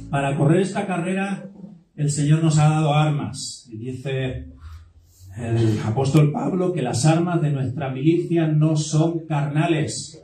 Para correr esta carrera, el Señor nos ha dado armas. Y dice el apóstol Pablo que las armas de nuestra milicia no son carnales,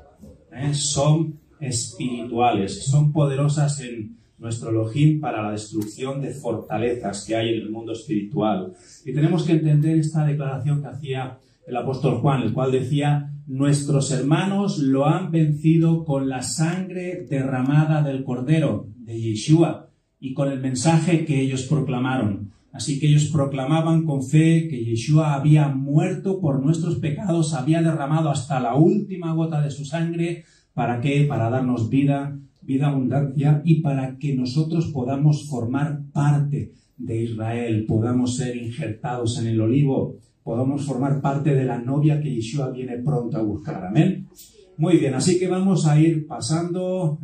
son espirituales, son poderosas en nuestro Elohim para la destrucción de fortalezas que hay en el mundo espiritual. Y tenemos que entender esta declaración que hacía el apóstol Juan, el cual decía: nuestros hermanos lo han vencido con la sangre derramada del Cordero, de Yeshua, y con el mensaje que ellos proclamaron. Así que ellos proclamaban con fe que Yeshua había muerto por nuestros pecados, había derramado hasta la última gota de su sangre. ¿Para qué? Para darnos vida, vida abundancia, y para que nosotros podamos formar parte de Israel, podamos ser injertados en el olivo, podamos formar parte de la novia que Yeshua viene pronto a buscar. Amén. Muy bien, así que vamos a ir pasando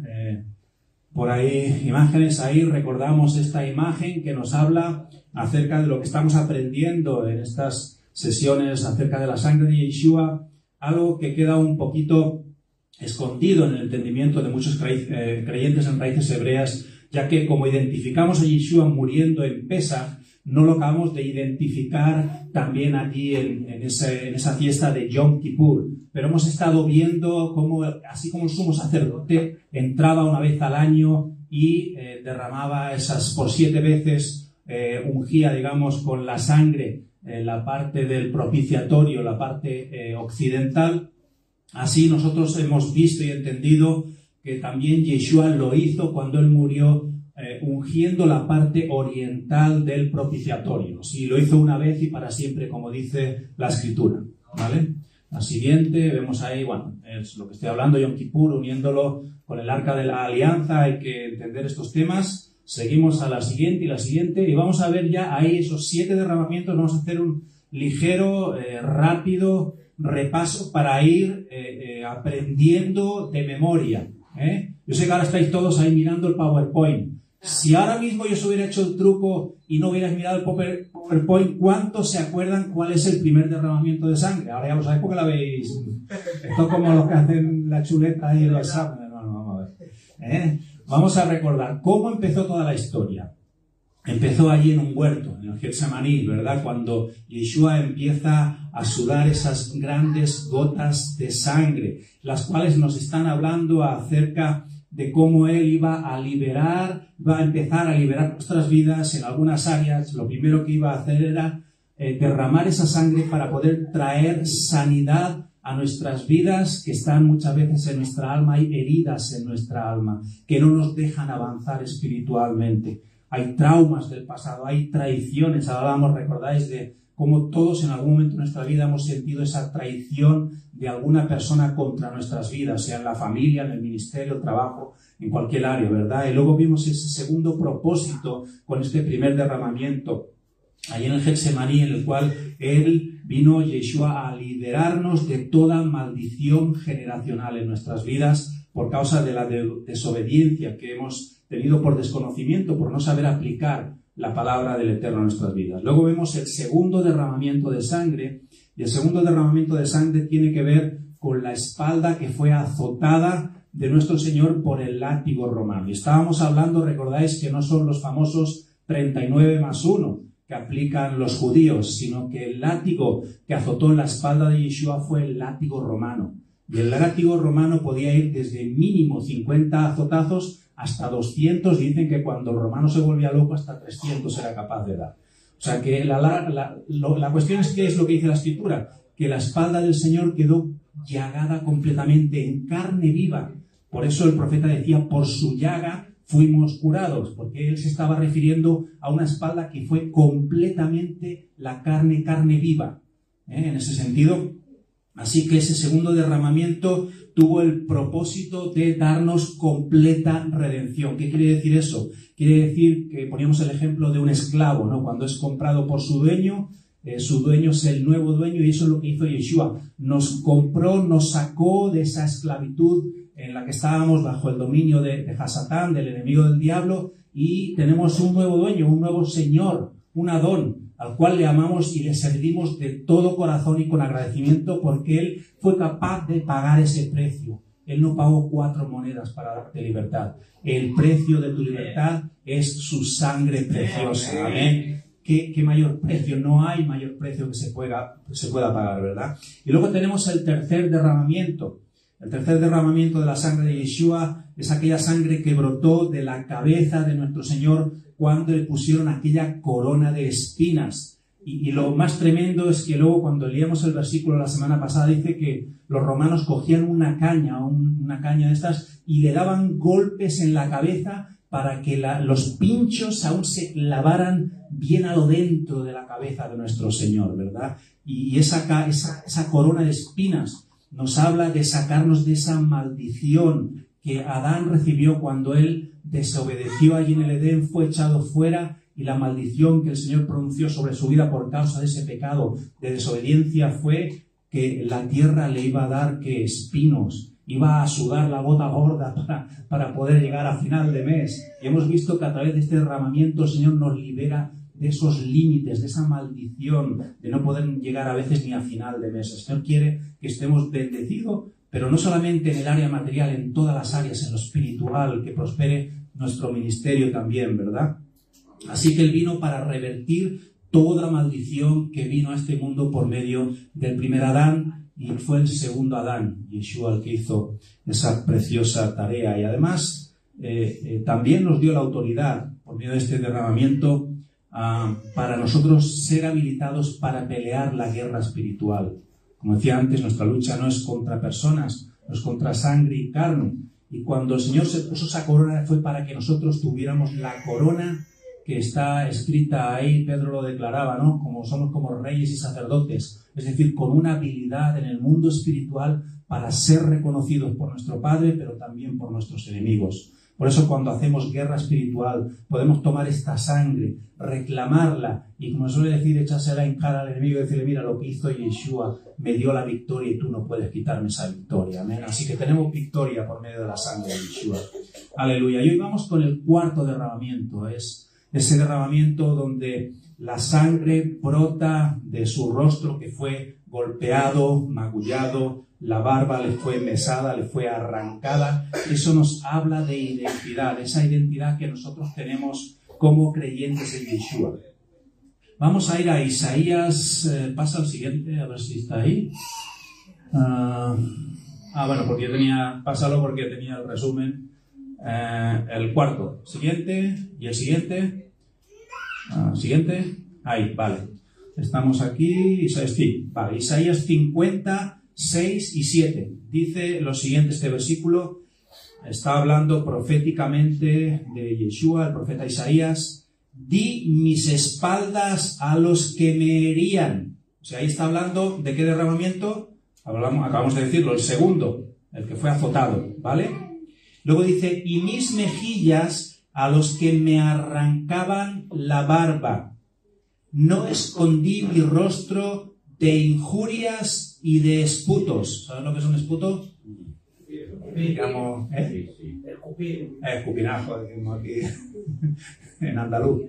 por ahí imágenes. Ahí recordamos esta imagen que nos habla acerca de lo que estamos aprendiendo en estas sesiones acerca de la sangre de Yeshua, algo que queda un poquito escondido en el entendimiento de muchos creyentes en raíces hebreas, ya que como identificamos a Yeshua muriendo en Pesaj, no lo acabamos de identificar también aquí en esa fiesta de Yom Kippur. Pero hemos estado viendo cómo, así como el sumo sacerdote entraba una vez al año y derramaba esas por 7 veces, ungía, digamos, con la sangre la parte del propiciatorio, la parte occidental. Así nosotros hemos visto y entendido que también Yeshua lo hizo cuando él murió, ungiendo la parte oriental del propiciatorio. Sí, lo hizo una vez y para siempre, como dice la Escritura, ¿vale? La siguiente, vemos ahí, bueno, es lo que estoy hablando, Yom Kippur, uniéndolo con el Arca de la Alianza. Hay que entender estos temas. Seguimos a la siguiente y la siguiente, y vamos a ver ya ahí esos 7 derramamientos. Vamos a hacer un ligero, rápido repaso para ir aprendiendo de memoria. Yo sé que ahora estáis todos ahí mirando el PowerPoint. Si ahora mismo yo os hubiera hecho el truco y no hubierais mirado el PowerPoint, ¿cuántos se acuerdan cuál es el primer derramamiento de sangre? Ahora ya lo sabéis porque la veis. Esto es como los que hacen la chuleta y los exámenes. No, vamos a ver. Vamos a recordar cómo empezó toda la historia. Empezó allí en un huerto, en el Getsemaní, ¿verdad? Cuando Yeshua empieza a sudar esas grandes gotas de sangre, las cuales nos están hablando acerca de cómo él iba a empezar a liberar nuestras vidas en algunas áreas. Lo primero que iba a hacer era derramar esa sangre para poder traer sanidad a nuestras vidas, que están muchas veces en nuestra alma. Hay heridas en nuestra alma que no nos dejan avanzar espiritualmente. Hay traumas del pasado, hay traiciones. Hablábamos, recordáis, de cómo todos en algún momento de nuestra vida hemos sentido esa traición de alguna persona contra nuestras vidas, sea en la familia, en el ministerio, el trabajo, en cualquier área, ¿verdad? Y luego vimos ese segundo propósito con este primer derramamiento, ahí en el Getsemaní, en el cual él vino, Yeshua, a liberarnos de toda maldición generacional en nuestras vidas por causa de la desobediencia que hemos tenido por desconocimiento, por no saber aplicar la palabra del Eterno en nuestras vidas. Luego vemos el segundo derramamiento de sangre, y el segundo derramamiento de sangre tiene que ver con la espalda que fue azotada de nuestro Señor por el látigo romano. Y estábamos hablando, recordáis, que no son los famosos 39 más 1 que aplican los judíos, sino que el látigo que azotó en la espalda de Yeshua fue el látigo romano. Y el látigo romano podía ir desde mínimo 50 azotazos hasta 200, y dicen que cuando el romano se volvía loco hasta 300 era capaz de dar. O sea que la cuestión es qué es lo que dice la Escritura, que la espalda del Señor quedó llagada completamente en carne viva. Por eso el profeta decía, por su llaga fuimos curados, porque él se estaba refiriendo a una espalda que fue completamente la carne viva. En ese sentido, así que ese segundo derramamiento tuvo el propósito de darnos completa redención. ¿Qué quiere decir eso? Quiere decir que poníamos el ejemplo de un esclavo, ¿no? Cuando es comprado por su dueño es el nuevo dueño, y eso es lo que hizo Yeshua. Nos compró, nos sacó de esa esclavitud en la que estábamos bajo el dominio de Hasatán, del enemigo del diablo, y tenemos un nuevo dueño, un nuevo Señor, un Adón, al cual le amamos y le servimos de todo corazón y con agradecimiento, porque Él fue capaz de pagar ese precio. Él no pagó 4 monedas para darte libertad. El precio de tu libertad es su sangre preciosa. Amén. ¿Qué mayor precio? No hay mayor precio que se pueda pagar, ¿verdad? Y luego tenemos el tercer derramamiento. El tercer derramamiento de la sangre de Yeshua es aquella sangre que brotó de la cabeza de nuestro Señor cuando le pusieron aquella corona de espinas. Y lo más tremendo es que luego, cuando leíamos el versículo la semana pasada, dice que los romanos cogían una caña de estas y le daban golpes en la cabeza para que los pinchos aún se clavaran bien a lo dentro de la cabeza de nuestro Señor, ¿verdad? Y esa corona de espinas nos habla de sacarnos de esa maldición que Adán recibió cuando él desobedeció allí en el Edén, fue echado fuera, y la maldición que el Señor pronunció sobre su vida por causa de ese pecado de desobediencia fue que la tierra le iba a dar espinos, iba a sudar la gota gorda para poder llegar a final de mes. Y hemos visto que a través de este derramamiento el Señor nos libera de esos límites, de esa maldición de no poder llegar a veces ni a final de mes. El Señor quiere que estemos bendecidos, pero no solamente en el área material, en todas las áreas, en lo espiritual, que prospere nuestro ministerio también, ¿verdad? Así que Él vino para revertir toda maldición que vino a este mundo por medio del primer Adán, y fue el segundo Adán, Yeshua, el que hizo esa preciosa tarea. Y además también nos dio la autoridad por medio de este derramamiento para nosotros ser habilitados para pelear la guerra espiritual. Como decía antes, nuestra lucha no es contra personas, no es contra sangre y carne. Y cuando el Señor se puso esa corona fue para que nosotros tuviéramos la corona que está escrita ahí. Pedro lo declaraba, ¿no? Como somos como reyes y sacerdotes, es decir, con una habilidad en el mundo espiritual para ser reconocidos por nuestro Padre, pero también por nuestros enemigos. Por eso, cuando hacemos guerra espiritual, podemos tomar esta sangre, reclamarla y, como suele decir, echársela en cara al enemigo y decirle: mira, lo que hizo Yeshua me dio la victoria y tú no puedes quitarme esa victoria. Amén. Así que tenemos victoria por medio de la sangre de Yeshua. Aleluya. Y hoy vamos con el cuarto derramamiento. Es ese derramamiento donde la sangre brota de su rostro, que fue golpeado, magullado, la barba le fue mesada, le fue arrancada. Eso nos habla de identidad, esa identidad que nosotros tenemos como creyentes en Yeshua. Vamos a ir a Isaías, pasa al siguiente, a ver si está ahí. Bueno, porque pásalo porque tenía el resumen. El cuarto, siguiente, y el siguiente. Siguiente, ahí, vale. Estamos aquí, Isaías 50, 6 y 7. Dice lo siguiente este versículo. Está hablando proféticamente de Yeshua, el profeta Isaías. Di mis espaldas a los que me herían. O sea, ahí está hablando de qué derramamiento. Acabamos de decirlo, el segundo, el que fue azotado, ¿vale? Luego dice: y mis mejillas a los que me arrancaban la barba. No escondí mi rostro de injurias y de esputos. ¿Sabes lo que es un esputo? Digamos, escupinajo, decimos aquí en andaluz.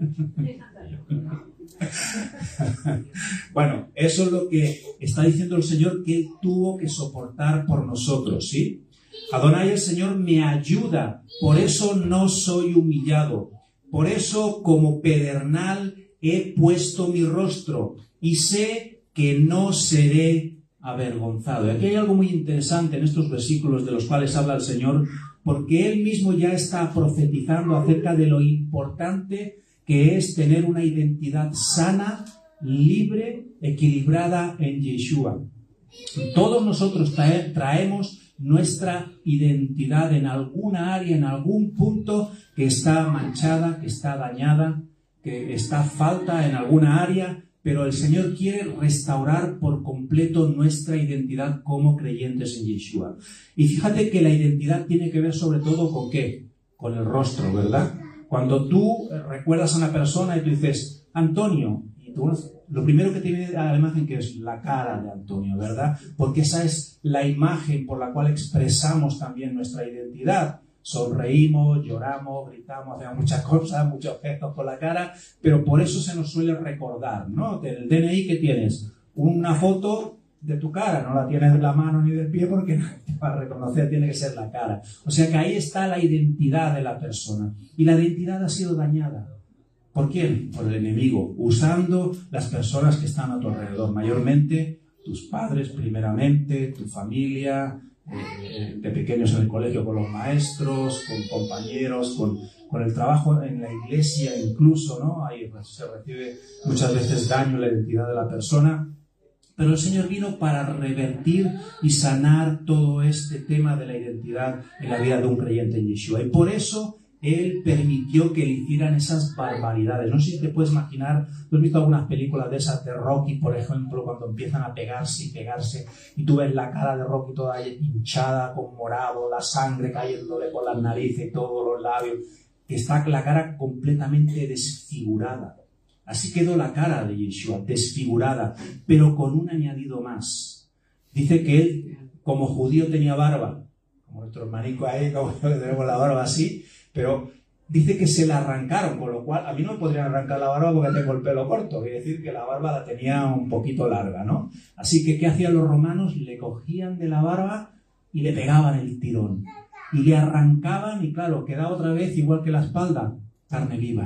Bueno, eso es lo que está diciendo el Señor que Él tuvo que soportar por nosotros, ¿sí? Adonai, el Señor, me ayuda, por eso no soy humillado. Por eso, como pedernal, he puesto mi rostro y sé que no seré avergonzado. Y aquí hay algo muy interesante en estos versículos de los cuales habla el Señor, porque Él mismo ya está profetizando acerca de lo importante que es tener una identidad sana, libre, equilibrada en Yeshua. Todos nosotros traemos nuestra identidad en alguna área, en algún punto que está manchada, que está dañada, que está falta en alguna área, pero el Señor quiere restaurar por completo nuestra identidad como creyentes en Yeshua. Y fíjate que la identidad tiene que ver sobre todo con ¿qué? Con el rostro, ¿verdad? Cuando tú recuerdas a una persona y tú dices Antonio, y tú, lo primero que te viene a la imagen que es la cara de Antonio, ¿verdad? Porque esa es la imagen por la cual expresamos también nuestra identidad. Sonreímos, lloramos, gritamos, hacemos muchas cosas, muchos gestos con la cara, pero por eso se nos suele recordar, ¿no? Del DNI que tienes una foto de tu cara, no la tienes de la mano ni del pie porque no te va a reconocer, tiene que ser la cara. O sea que ahí está la identidad de la persona. Y la identidad ha sido dañada. ¿Por quién? Por el enemigo, usando las personas que están a tu alrededor, mayormente tus padres primeramente, tu familia, de pequeños en el colegio con los maestros, con compañeros, con el trabajo en la iglesia incluso, ¿no? Ahí se recibe muchas veces daño en la identidad de la persona. Pero el Señor vino para revertir y sanar todo este tema de la identidad en la vida de un creyente en Yeshua. Y por eso Él permitió que le hicieran esas barbaridades. No sé si te puedes imaginar, tú has visto algunas películas de esas de Rocky, por ejemplo, cuando empiezan a pegarse y pegarse, y tú ves la cara de Rocky toda hinchada, con morado, la sangre cayéndole por las narices y todos los labios, que está la cara completamente desfigurada. Así quedó la cara de Yeshua, desfigurada, pero con un añadido más. Dice que él, como judío, tenía barba, como nuestro hermanico ahí, como tenemos la barba así, pero dice que se la arrancaron, con lo cual a mí no me podrían arrancar la barba porque tengo el pelo corto, quiere decir que la barba la tenía un poquito larga, ¿no? Así que, ¿qué hacían los romanos? Le cogían de la barba y le pegaban el tirón. Y le arrancaban y, claro, quedaba otra vez igual que la espalda, carne viva.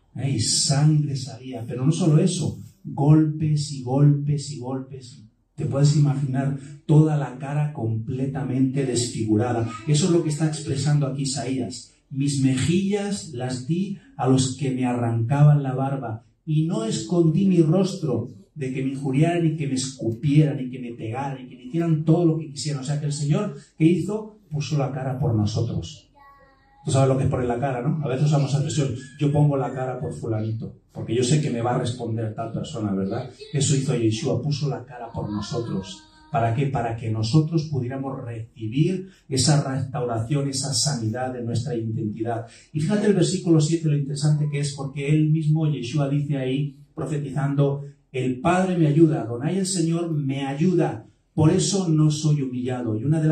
Y sangre salía, pero no solo eso, golpes y golpes y golpes. Te puedes imaginar toda la cara completamente desfigurada. Eso es lo que está expresando aquí Isaías. Mis mejillas las di a los que me arrancaban la barba y no escondí mi rostro de que me injuriaran y que me escupieran y que me pegaran y que me hicieran todo lo que quisieran. O sea que el Señor, ¿qué hizo? Puso la cara por nosotros. Tú sabes lo que es poner la cara, ¿no? A veces usamos esa expresión, yo pongo la cara por fulanito, porque yo sé que me va a responder tal persona, ¿verdad? Eso hizo Yeshua, puso la cara por nosotros. ¿Para qué? Para que nosotros pudiéramos recibir esa restauración, esa sanidad de nuestra identidad. Y fíjate el versículo 7, lo interesante que es, porque él mismo, Yeshua, dice ahí, profetizando, el Padre me ayuda, Adonai el Señor me ayuda, por eso no soy humillado. Y una de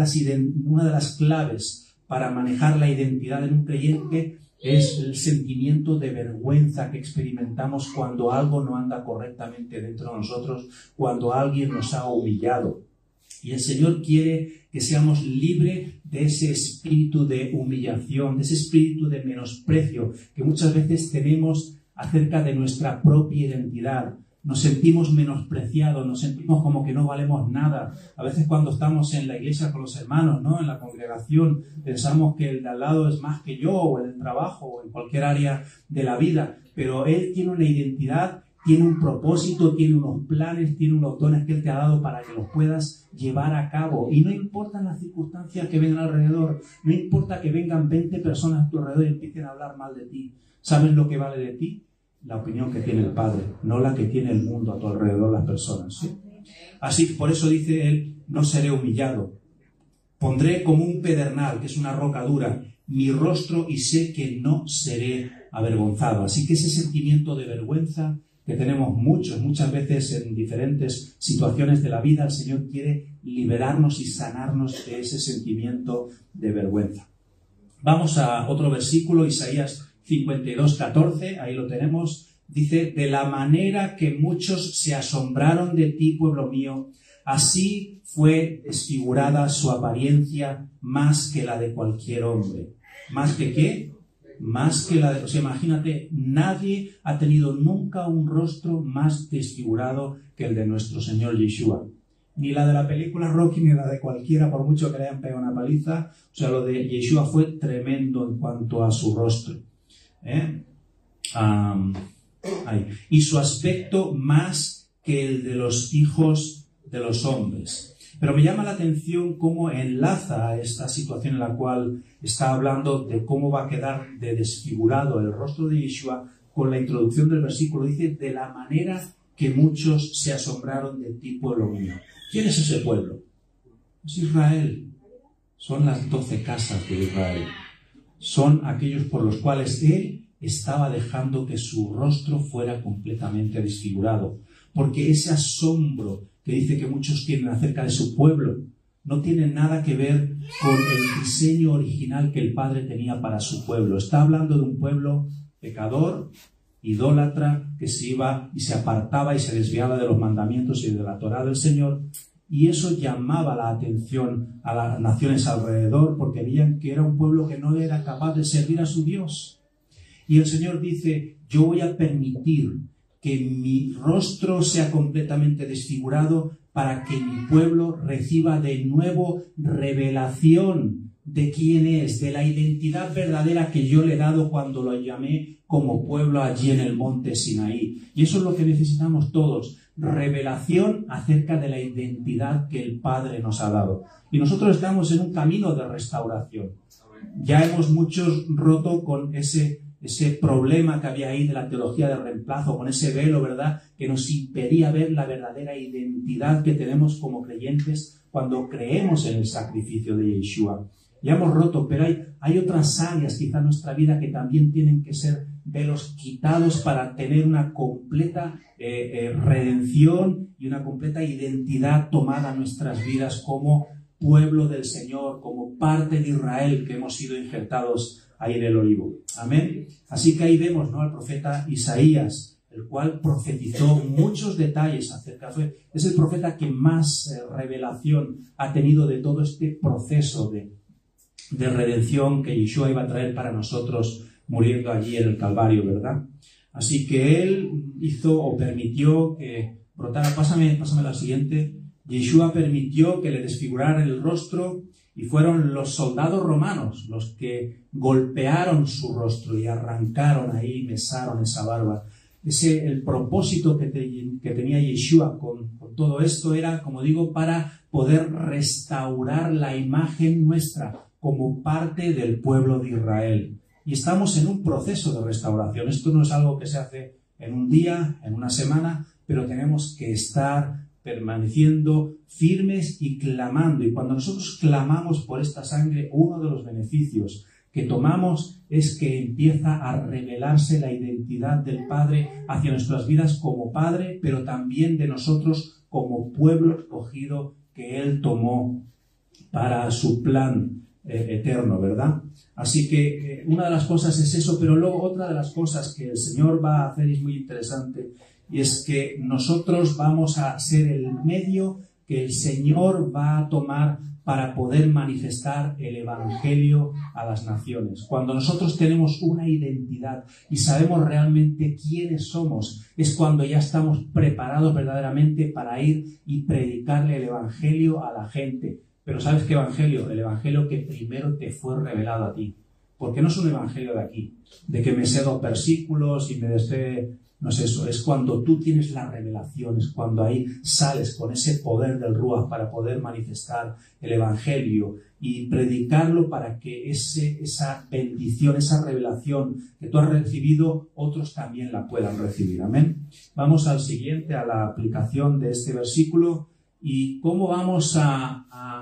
las claves para manejar la identidad en un creyente es el sentimiento de vergüenza que experimentamos cuando algo no anda correctamente dentro de nosotros, cuando alguien nos ha humillado. Y el Señor quiere que seamos libres de ese espíritu de humillación, de ese espíritu de menosprecio que muchas veces tenemos acerca de nuestra propia identidad. Nos sentimos menospreciados, nos sentimos como que no valemos nada. A veces cuando estamos en la iglesia con los hermanos, ¿no? En la congregación, pensamos que el de al lado es más que yo, o en el trabajo, o en cualquier área de la vida. Pero Él tiene una identidad, tiene un propósito, tiene unos planes, tiene unos dones que Él te ha dado para que los puedas llevar a cabo. Y no importan las circunstancias que vengan alrededor, no importa que vengan 20 personas a tu alrededor y empiecen a hablar mal de ti. ¿Sabes lo que vale de ti? La opinión que tiene el Padre, no la que tiene el mundo a tu alrededor, las personas, ¿sí? Así, por eso dice Él, no seré humillado. Pondré como un pedernal, que es una roca dura, mi rostro y sé que no seré avergonzado. Así que ese sentimiento de vergüenza que tenemos muchas veces en diferentes situaciones de la vida, el Señor quiere liberarnos y sanarnos de ese sentimiento de vergüenza. Vamos a otro versículo, Isaías 52:14, ahí lo tenemos, dice, de la manera que muchos se asombraron de ti, pueblo mío, así fue desfigurada su apariencia más que la de cualquier hombre. ¿Más que qué? Más que la de... O sea, imagínate, nadie ha tenido nunca un rostro más desfigurado que el de nuestro Señor Yeshua. Ni la de la película Rocky, ni la de cualquiera, por mucho que le hayan pegado una paliza. O sea, lo de Yeshua fue tremendo en cuanto a su rostro. Y su aspecto más que el de los hijos de los hombres. Pero me llama la atención cómo enlaza esta situación en la cual está hablando de cómo va a quedar de desfigurado el rostro de Yeshua con la introducción del versículo. Dice, de la manera que muchos se asombraron de ti, pueblo mío. ¿Quién es ese pueblo? Es Israel. Son las 12 casas de Israel. Son aquellos por los cuales Él estaba dejando que su rostro fuera completamente desfigurado. Porque ese asombro que dice que muchos tienen acerca de su pueblo no tiene nada que ver con el diseño original que el Padre tenía para su pueblo. Está hablando de un pueblo pecador, idólatra, que se iba y se apartaba y se desviaba de los mandamientos y de la Torá del Señor. Y eso llamaba la atención a las naciones alrededor, porque veían que era un pueblo que no era capaz de servir a su Dios. Y el Señor dice, yo voy a permitir que mi rostro sea completamente desfigurado para que mi pueblo reciba de nuevo revelación de quién es, de la identidad verdadera que yo le he dado cuando lo llamé como pueblo allí en el monte Sinaí. Y eso es lo que necesitamos todos, revelación acerca de la identidad que el Padre nos ha dado. Y nosotros estamos en un camino de restauración. Ya hemos muchos roto con ese problema que había ahí de la teología del reemplazo, con ese velo, ¿verdad?, que nos impedía ver la verdadera identidad que tenemos como creyentes cuando creemos en el sacrificio de Yeshua. Ya hemos roto, pero hay otras áreas quizá en nuestra vida que también tienen que ser velos quitados para tener una completa redención y una completa identidad tomada en nuestras vidas como pueblo del Señor, como parte de Israel que hemos sido injertados ahí en el olivo. Amén. Así que ahí vemos, ¿no?, al profeta Isaías, el cual profetizó muchos detalles acerca. Es el profeta que más revelación ha tenido de todo este proceso de redención que Yeshua iba a traer para nosotros muriendo allí en el Calvario, ¿verdad? Así que él hizo o permitió que brotara. Pásame la siguiente. Yeshua permitió que le desfiguraran el rostro y fueron los soldados romanos los que golpearon su rostro y arrancaron ahí, mesaron esa barba. El propósito que tenía Yeshua con todo esto era, como digo, para poder restaurar la imagen nuestra como parte del pueblo de Israel. Y estamos en un proceso de restauración. Esto no es algo que se hace en un día, en una semana, pero tenemos que estar permaneciendo firmes y clamando. Y cuando nosotros clamamos por esta sangre, uno de los beneficios que tomamos es que empieza a revelarse la identidad del Padre hacia nuestras vidas como Padre, pero también de nosotros como pueblo escogido que Él tomó para su plan eterno, ¿verdad? Así que una de las cosas es eso, pero luego otra de las cosas que el Señor va a hacer es muy interesante, y es que nosotros vamos a ser el medio que el Señor va a tomar para poder manifestar el Evangelio a las naciones. Cuando nosotros tenemos una identidad y sabemos realmente quiénes somos, es cuando ya estamos preparados verdaderamente para ir y predicarle el Evangelio a la gente. Pero ¿sabes qué evangelio? El evangelio que primero te fue revelado a ti. Porque no es un evangelio de aquí, de que me sé 2 versículos y me desee, no es eso. Es cuando tú tienes la revelación, es cuando ahí sales con ese poder del Ruach para poder manifestar el evangelio y predicarlo para que esa bendición, esa revelación que tú has recibido, otros también la puedan recibir. Amén. Vamos al siguiente, a la aplicación de este versículo. ¿Y cómo vamos a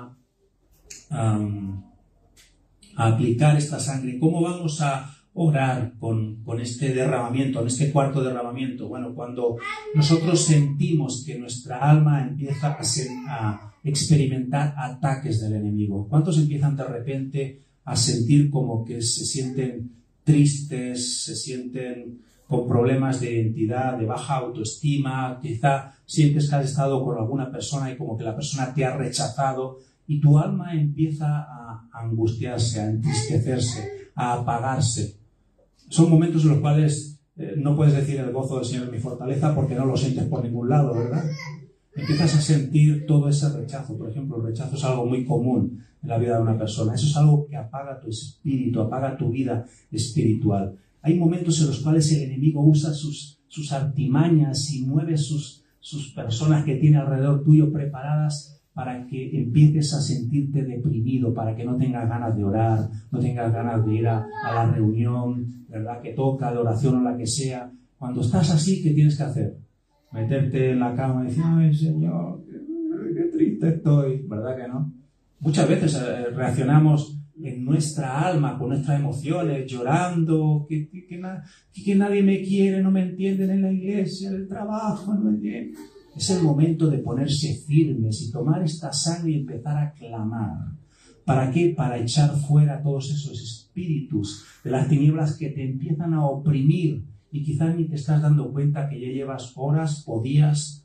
aplicar esta sangre? ¿Cómo vamos a orar con este derramamiento, en este cuarto derramamiento? Bueno, cuando nosotros sentimos que nuestra alma empieza a experimentar ataques del enemigo. ¿Cuántos empiezan de repente a sentir como que se sienten tristes, se sienten con problemas de identidad, de baja autoestima? Quizá sientes que has estado con alguna persona y como que la persona te ha rechazado y tu alma empieza a angustiarse, a entristecerse, a apagarse. Son momentos en los cuales no puedes decir el gozo del Señor es mi fortaleza porque no lo sientes por ningún lado, ¿verdad? Empiezas a sentir todo ese rechazo. Por ejemplo, el rechazo es algo muy común en la vida de una persona. Eso es algo que apaga tu espíritu, apaga tu vida espiritual. Hay momentos en los cuales el enemigo usa sus artimañas y mueve sus personas que tiene alrededor tuyo preparadas para que empieces a sentirte deprimido, para que no tengas ganas de orar, no tengas ganas de ir a la reunión, ¿verdad?, que toca, de oración o la que sea. Cuando estás así, ¿qué tienes que hacer? Meterte en la cama y decir, ay, Señor, qué triste estoy, ¿verdad que no? Muchas veces reaccionamos en nuestra alma, con nuestras emociones, llorando, que nadie me quiere, no me entienden en la iglesia, en el trabajo, no me entienden. Es el momento de ponerse firmes y tomar esta sangre y empezar a clamar. ¿Para qué? Para echar fuera todos esos espíritus de las tinieblas que te empiezan a oprimir y quizás ni te estás dando cuenta que ya llevas horas o días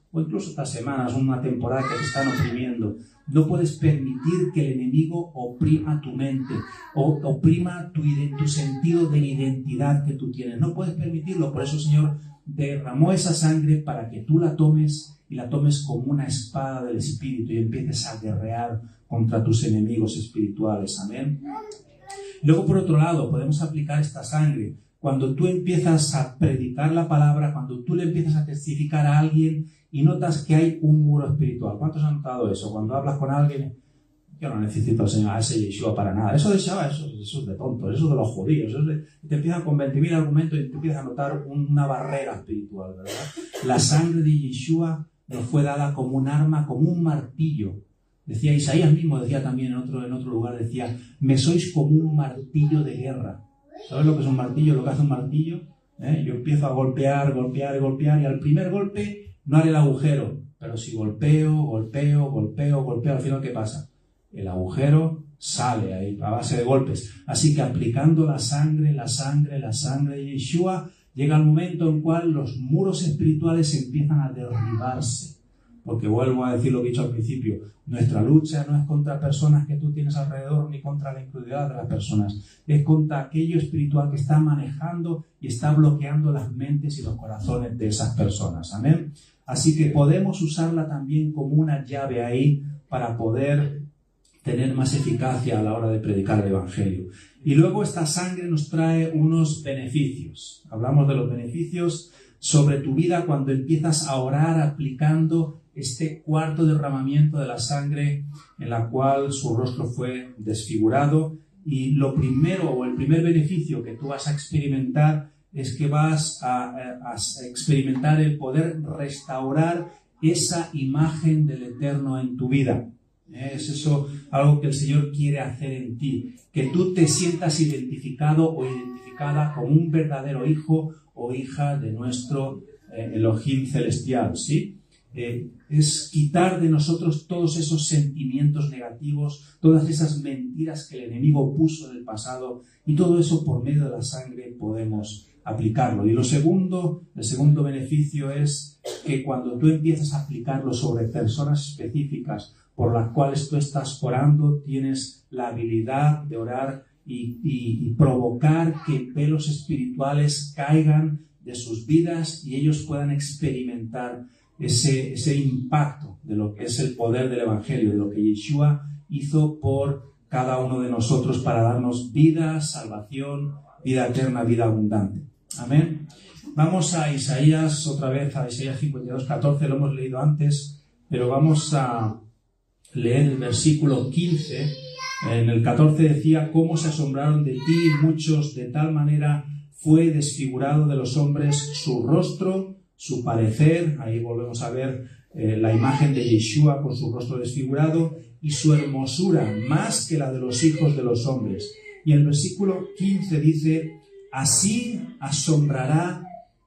o incluso estas semanas, una temporada que te están oprimiendo. No puedes permitir que el enemigo oprima tu mente o oprima tu sentido de identidad que tú tienes. No puedes permitirlo. Por eso el Señor derramó esa sangre para que tú la tomes y la tomes como una espada del Espíritu y empieces a guerrear contra tus enemigos espirituales. Amén. Luego, por otro lado, podemos aplicar esta sangre cuando tú empiezas a predicar la palabra, cuando tú le empiezas a testificar a alguien y notas que hay un muro espiritual. ¿Cuántos han notado eso? Cuando hablas con alguien, yo no necesito al Señor, a ese Yeshua para nada. Eso de Shabbat, eso es de tontos, eso es de los judíos. Te empiezan con 20.000 argumentos y te empiezas a notar una barrera espiritual, ¿verdad? La sangre de Yeshua nos fue dada como un arma, como un martillo. Decía Isaías mismo, decía también en otro lugar, decía, me sois como un martillo de guerra. ¿Sabes lo que es un martillo? Lo que hace un martillo. Yo empiezo a golpear y al primer golpe no haré el agujero. Pero si golpeo, al final, ¿qué pasa? El agujero sale ahí a base de golpes. Así que aplicando la sangre de Yeshua, llega el momento en el cual los muros espirituales empiezan a derribarse. Porque vuelvo a decir lo que he dicho al principio, nuestra lucha no es contra personas que tú tienes alrededor ni contra la incredulidad de las personas, es contra aquello espiritual que está manejando y está bloqueando las mentes y los corazones de esas personas. Amén. Así que podemos usarla también como una llave ahí para poder tener más eficacia a la hora de predicar el Evangelio. Y luego esta sangre nos trae unos beneficios. Hablamos de los beneficios sobre tu vida cuando empiezas a orar aplicando este cuarto derramamiento de la sangre en la cual su rostro fue desfigurado. Y lo primero o el primer beneficio que tú vas a experimentar es que vas a experimentar el poder restaurar esa imagen del Eterno en tu vida. Es eso algo que el Señor quiere hacer en ti, que tú te sientas identificado o identificada como un verdadero hijo o hija de nuestro Elohim celestial, ¿sí? Es quitar de nosotros todos esos sentimientos negativos, todas esas mentiras que el enemigo puso en el pasado, y todo eso por medio de la sangre podemos aplicarlo. Y el segundo beneficio es que cuando tú empiezas a aplicarlo sobre personas específicas por las cuales tú estás orando, tienes la habilidad de orar y provocar que velos espirituales caigan de sus vidas y ellos puedan experimentar ese impacto de lo que es el poder del Evangelio, de lo que Yeshua hizo por cada uno de nosotros para darnos vida, salvación, vida eterna, vida abundante. Amén. Vamos a Isaías, otra vez a Isaías 52:14, lo hemos leído antes, pero vamos a leer el versículo 15. En el 14 decía, cómo se asombraron de ti muchos, de tal manera fue desfigurado de los hombres su rostro, su parecer. Ahí volvemos a ver la imagen de Yeshua con su rostro desfigurado y su hermosura más que la de los hijos de los hombres. Y el versículo 15 dice, así asombrará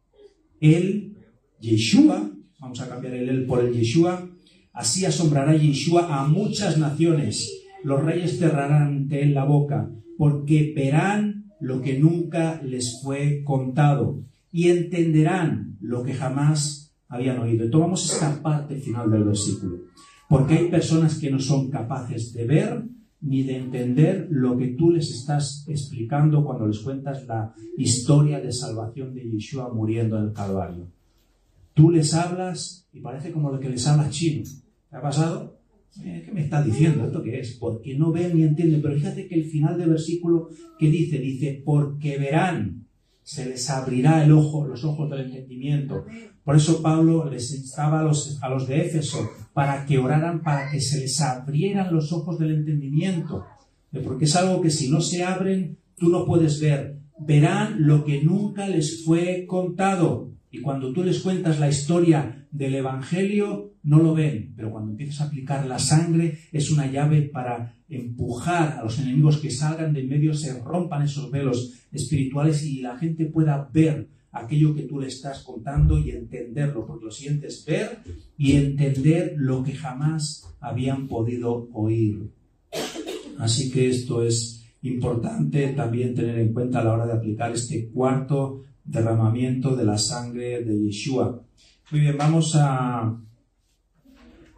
el Yeshua, vamos a cambiar el él por el Yeshua, así asombrará Yeshua a muchas naciones. Los reyes cerrarán ante él la boca, porque verán lo que nunca les fue contado y entenderán lo que jamás habían oído. Y tomamos esta parte final del versículo, porque hay personas que no son capaces de ver ni de entender lo que tú les estás explicando cuando les cuentas la historia de salvación de Yeshua muriendo en el Calvario. Tú les hablas y parece como lo que les hablas chino. ¿Te ha pasado? ¿Qué me estás diciendo? ¿Esto qué es? Porque no ven ni entienden. Pero fíjate que el final del versículo que dice, porque verán, se les abrirá los ojos del entendimiento. Por eso Pablo les instaba a los de Éfeso para que oraran, para que se les abrieran los ojos del entendimiento. Porque es algo que si no se abren, tú no puedes ver. Verán lo que nunca les fue contado. Y cuando tú les cuentas la historia del Evangelio, no lo ven. Pero cuando empiezas a aplicar la sangre, es una llave para empujar a los enemigos que salgan de en medio, se rompan esos velos espirituales y la gente pueda ver aquello que tú le estás contando y entenderlo. Porque lo siguiente es ver y entender lo que jamás habían podido oír. Así que esto es importante también tener en cuenta a la hora de aplicar este cuarto derramamiento de la sangre de Yeshua. Muy bien, vamos a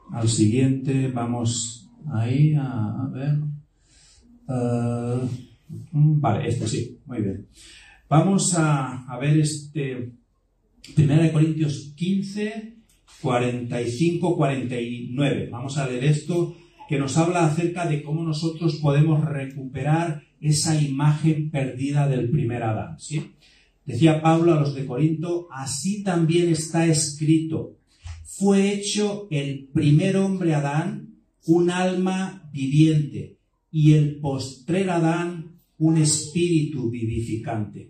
al siguiente, vamos ahí a ver. Vale, este sí, muy bien. Vamos a ver 1 Corintios 15, 45, 49. Vamos a leer esto que nos habla acerca de cómo nosotros podemos recuperar esa imagen perdida del primer Adán, ¿sí? Decía Pablo a los de Corinto: así también está escrito, fue hecho el primer hombre Adán un alma viviente y el postrer Adán un espíritu vivificante.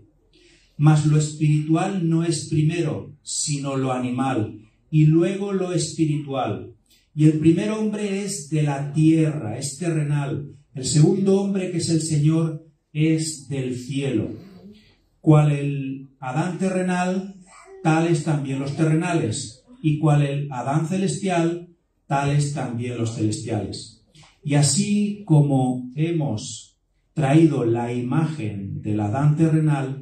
Mas lo espiritual no es primero, sino lo animal, y luego lo espiritual. Y el primer hombre es de la tierra, es terrenal. El segundo hombre, que es el Señor, es del cielo. Cual el Adán terrenal, tales también los terrenales. Y cual el Adán celestial, tales también los celestiales. Y así como hemos traído la imagen del Adán terrenal,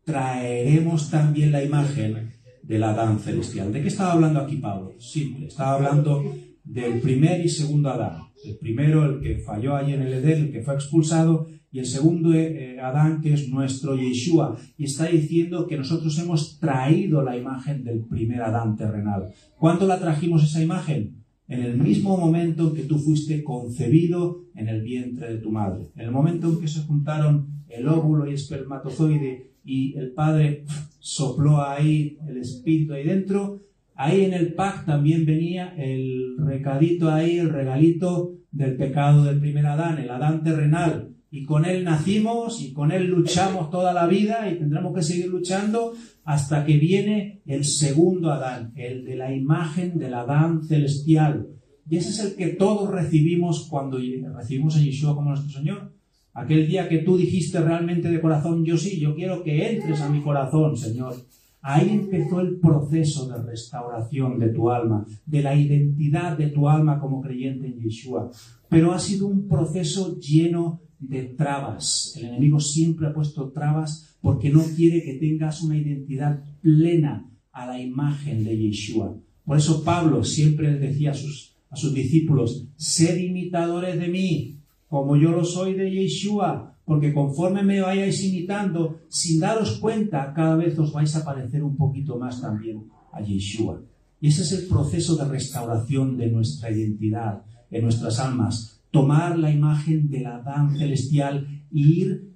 traeremos también la imagen del Adán celestial. ¿De qué estaba hablando aquí Pablo? Simple, estaba hablando del primer y segundo Adán. El primero, el que falló allí en el Edén, el que fue expulsado, y el segundo Adán, que es nuestro Yeshua. Y está diciendo que nosotros hemos traído la imagen del primer Adán terrenal. ¿Cuándo la trajimos esa imagen? En el mismo momento en que tú fuiste concebido en el vientre de tu madre. En el momento en que se juntaron el óvulo y espermatozoide y el Padre sopló ahí el espíritu ahí dentro, ahí en el pack también venía el recadito ahí, el regalito del pecado del primer Adán, el Adán terrenal. Y con él nacimos y con él luchamos toda la vida y tendremos que seguir luchando hasta que viene el segundo Adán, el de la imagen del Adán celestial. Y ese es el que todos recibimos cuando recibimos a Yeshua como nuestro Señor. Aquel día que tú dijiste realmente de corazón: yo sí, yo quiero que entres a mi corazón, Señor. Ahí empezó el proceso de restauración de tu alma, de la identidad de tu alma como creyente en Yeshua. Pero ha sido un proceso lleno de trabas. El enemigo siempre ha puesto trabas porque no quiere que tengas una identidad plena a la imagen de Yeshua. Por eso Pablo siempre les decía a sus discípulos: sed imitadores de mí, como yo lo soy de Yeshua, porque conforme me vayáis imitando, sin daros cuenta, cada vez os vais a parecer un poquito más también a Yeshua. Y ese es el proceso de restauración de nuestra identidad, de nuestras almas. Tomar la imagen del Adán celestial e ir,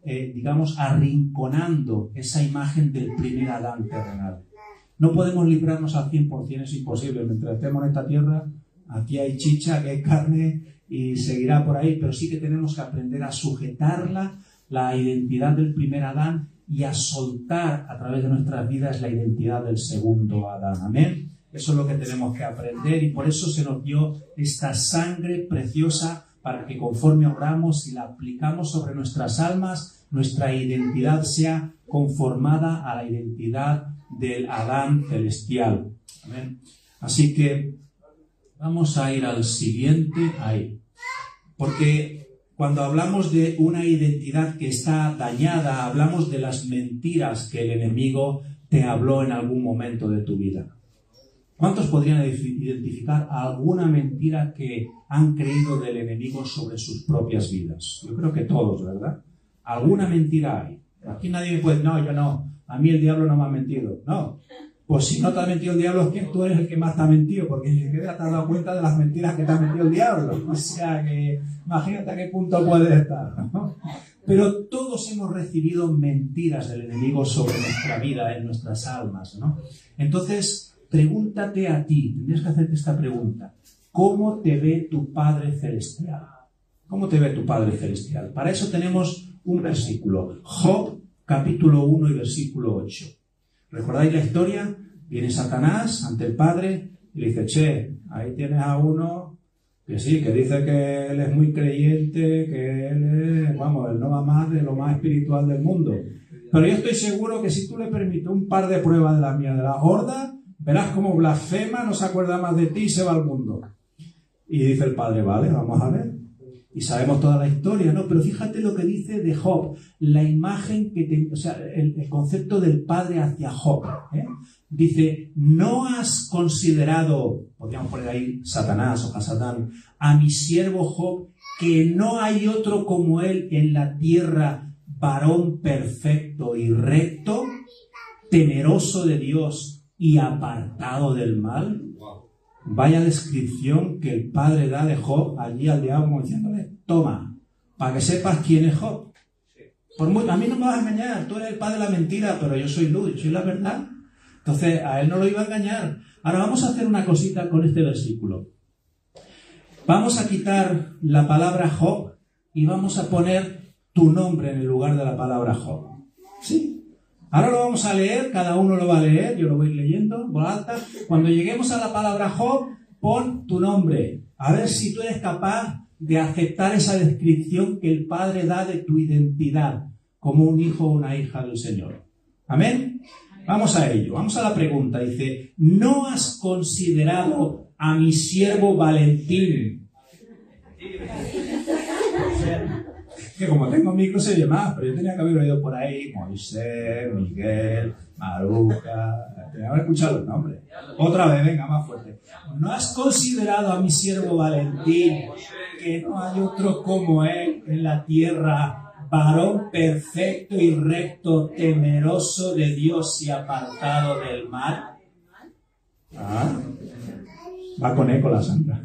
arrinconando esa imagen del primer Adán terrenal. No podemos librarnos al 100%, es imposible. Mientras estemos en esta tierra, aquí hay chicha, aquí hay carne y seguirá por ahí, pero sí que tenemos que aprender a sujetarla, la identidad del primer Adán, y a soltar a través de nuestras vidas la identidad del segundo Adán. Amén. Eso es lo que tenemos que aprender, y por eso se nos dio esta sangre preciosa para que conforme oramos y la aplicamos sobre nuestras almas, nuestra identidad sea conformada a la identidad del Adán celestial. Amén. Así que vamos a ir al siguiente, ahí. Porque cuando hablamos de una identidad que está dañada, hablamos de las mentiras que el enemigo te habló en algún momento de tu vida. ¿Cuántos podrían identificar alguna mentira que han creído del enemigo sobre sus propias vidas? Yo creo que todos, ¿verdad? Alguna mentira hay. Aquí nadie me puede decir: no, yo no, a mí el diablo no me ha mentido. No, pues si no te ha mentido el diablo, es que tú eres el que más te ha mentido, porque ni siquiera te has dado cuenta de las mentiras que te ha mentido el diablo. O sea que imagínate a qué punto puedes estar, ¿no? Pero todos hemos recibido mentiras del enemigo sobre nuestra vida, en nuestras almas, ¿no? Entonces, pregúntate a ti, tendrías que hacerte esta pregunta: ¿cómo te ve tu Padre Celestial? ¿Cómo te ve tu Padre Celestial? Para eso tenemos un versículo, Job, capítulo 1 y versículo 8. ¿Recordáis la historia? Viene Satanás ante el Padre y le dice: che, ahí tienes a uno que sí, que dice que él es muy creyente, que él es, él no va más de lo más espiritual del mundo. Pero yo estoy seguro que si tú le permites un par de pruebas de la mía, de la gorda, verás cómo blasfema, no se acuerda más de ti y se va al mundo. Y dice el Padre: vale, vamos a ver. Y sabemos toda la historia, ¿no? Pero fíjate lo que dice de Job, la imagen o sea, el concepto del padre hacia Job, ¿eh? Dice, ¿no has considerado, podríamos poner ahí Satanás o Hasatán, a mi siervo Job, que no hay otro como él en la tierra, varón perfecto y recto, temeroso de Dios y apartado del mal? Vaya descripción que el padre da de Job allí al diablo, como diciéndole, toma, para que sepas quién es Job. A mí no me vas a engañar, tú eres el padre de la mentira, pero yo soy luz, yo soy la verdad. Entonces, a él no lo iba a engañar. Ahora vamos a hacer una cosita con este versículo. Vamos a quitar la palabra Job y vamos a poner tu nombre en el lugar de la palabra Job. ¿Sí? Ahora lo vamos a leer, cada uno lo va a leer, yo lo voy leyendo en voz alta. Cuando lleguemos a la palabra Job, pon tu nombre. A ver si tú eres capaz de aceptar esa descripción que el Padre da de tu identidad como un hijo o una hija del Señor. ¿Amén? Vamos a ello, vamos a la pregunta. Dice, ¿no has considerado a mi siervo Valentín? Que como tengo micro se oye más, pero yo tenía que haber oído por ahí Moisés, Miguel, Maruja, tenía que haber escuchado los nombres. Otra vez, venga, más fuerte. ¿No has considerado a mi siervo Valentín, que no hay otro como él en la tierra, varón perfecto y recto, temeroso de Dios y apartado del mal? Ah, va con eco la santa.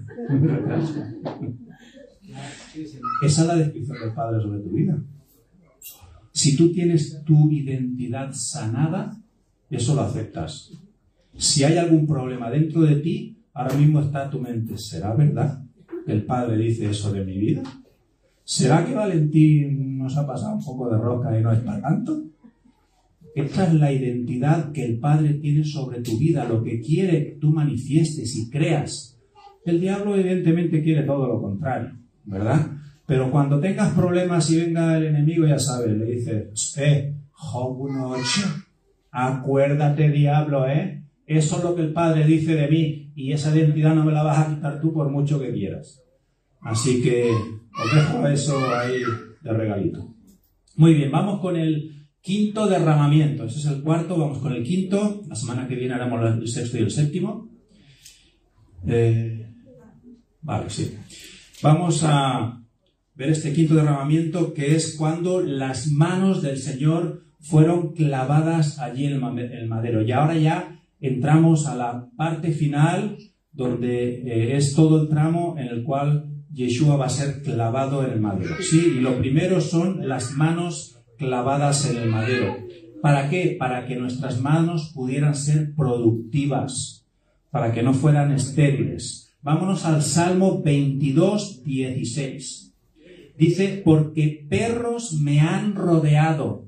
Esa es la descripción del Padre sobre tu vida. Si tú tienes tu identidad sanada, eso lo aceptas. Si hay algún problema dentro de ti, ahora mismo está tu mente. ¿Será verdad que el Padre dice eso de mi vida? ¿Será que Valentín nos ha pasado un poco de rosca y no es para tanto? Esta es la identidad que el Padre tiene sobre tu vida, lo que quiere que tú manifiestes y creas. El diablo evidentemente quiere todo lo contrario, ¿verdad? Pero cuando tengas problemas y venga el enemigo, ya sabes, le dices, Job 1:8, acuérdate, diablo, eso es lo que el Padre dice de mí, y esa identidad no me la vas a quitar tú por mucho que quieras. Así que os dejo eso ahí de regalito. Muy bien, vamos con el quinto derramamiento. Ese es el cuarto, vamos con el quinto. La semana que viene haremos el sexto y el séptimo. Vale, sí. Vamos a ver este quinto derramamiento, que es cuando las manos del Señor fueron clavadas allí en el madero. Y ahora ya entramos a la parte final, donde es todo el tramo en el cual Yeshua va a ser clavado en el madero. Sí, y lo primero son las manos clavadas en el madero. ¿Para qué? Para que nuestras manos pudieran ser productivas, para que no fueran estériles. Vámonos al Salmo 22, 16. Dice, porque perros me han rodeado.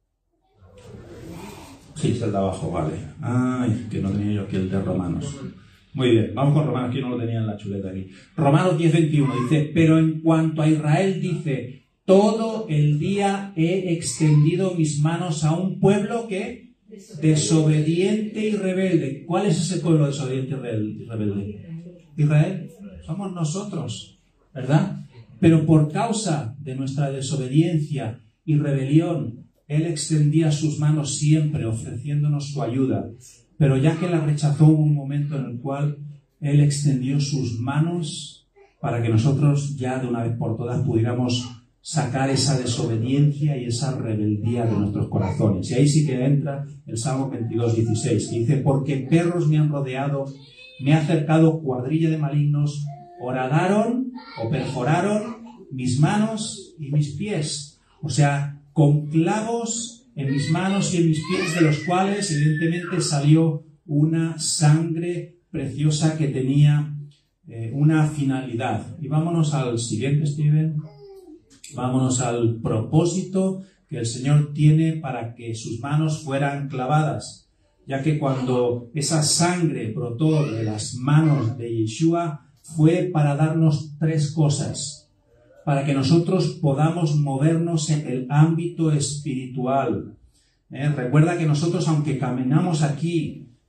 Sí, es el de abajo, vale. Ay, que no tenía yo aquí el de Romanos. Muy bien, vamos con Romanos, que no lo tenía en la chuleta aquí. Romanos 10, 21 dice, pero en cuanto a Israel dice, todo el día he extendido mis manos a un pueblo que desobediente y rebelde. ¿Cuál es ese pueblo desobediente y rebelde? Israel, somos nosotros, ¿verdad? Pero por causa de nuestra desobediencia y rebelión, Él extendía sus manos siempre ofreciéndonos su ayuda. Pero ya que la rechazó, hubo un momento en el cual Él extendió sus manos para que nosotros ya de una vez por todas pudiéramos sacar esa desobediencia y esa rebeldía de nuestros corazones. Y ahí sí que entra el Salmo 22, 16, que dice, porque perros me han rodeado, me ha acercado cuadrilla de malignos, horadaron o perforaron mis manos y mis pies. O sea, con clavos en mis manos y en mis pies, de los cuales evidentemente salió una sangre preciosa que tenía una finalidad. Y vámonos al siguiente, Steven. Vámonos al propósito que el Señor tiene para que sus manos fueran clavadas, ya que cuando esa sangre brotó de las manos de Yeshua, fue para darnos tres cosas, para que nosotros podamos movernos en el ámbito espiritual. Recuerda que nosotros, aunque caminamos aquí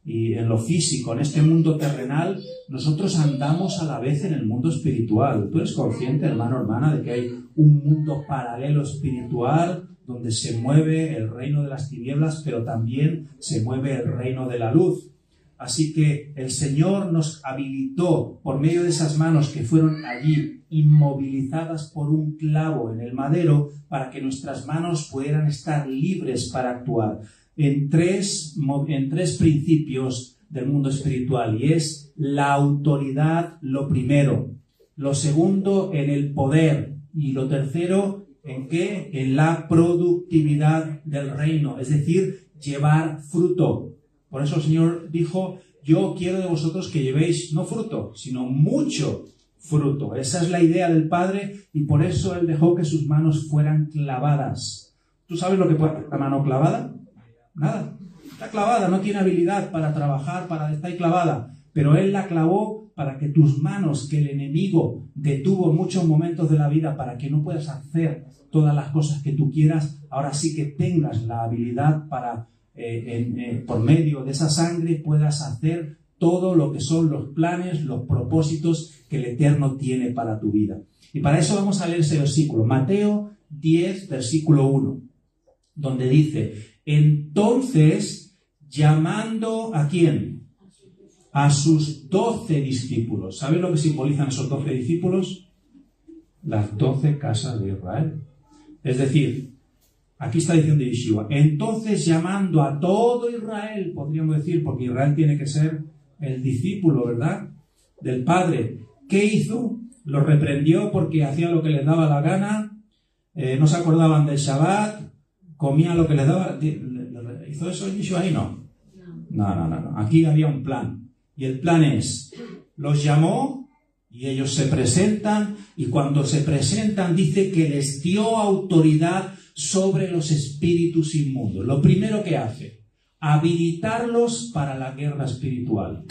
y en lo físico, en este mundo terrenal, nosotros andamos a la vez en el mundo espiritual. ¿Tú eres consciente, hermano, hermana, de que hay un mundo paralelo espiritual donde se mueve el reino de las tinieblas, pero también se mueve el reino de la luz? Así que el Señor nos habilitó por medio de esas manos que fueron allí inmovilizadas por un clavo en el madero para que nuestras manos pudieran estar libres para actuar en tres principios del mundo espiritual, y es la autoridad, lo primero, lo segundo en el poder, y lo tercero ¿en qué? En la productividad del reino, es decir, llevar fruto. Por eso el Señor dijo: yo quiero de vosotros que llevéis no fruto, sino mucho fruto. Esa es la idea del Padre, y por eso Él dejó que sus manos fueran clavadas. ¿Tú sabes lo que puede hacer la mano clavada? Nada. Está clavada, no tiene habilidad para trabajar, está ahí clavada. Pero Él la clavó para que tus manos, que el enemigo detuvo en muchos momentos de la vida para que no puedas hacer todas las cosas que tú quieras, ahora sí que tengas la habilidad para por medio de esa sangre puedas hacer todo lo que son los planes, los propósitos que el Eterno tiene para tu vida. Y para eso vamos a leer ese versículo, Mateo 10, versículo 1, donde dice: entonces, llamando ¿a quién? A sus 12 discípulos. ¿Sabes lo que simbolizan esos 12 discípulos? Las 12 casas de Israel. Es decir, aquí está diciendo Yeshua, entonces llamando a todo Israel, podríamos decir, porque Israel tiene que ser el discípulo, ¿verdad?, del Padre. ¿Qué hizo? Los reprendió porque hacían lo que les daba la gana, no se acordaban del Shabbat, comían lo que les daba. ¿Hizo eso Yeshua ahí? No. No. Aquí había un plan. Y el plan es, los llamó y ellos se presentan, y cuando se presentan dice que les dio autoridad sobre los espíritus inmundos. Lo primero que hace, habilitarlos para la guerra espiritual.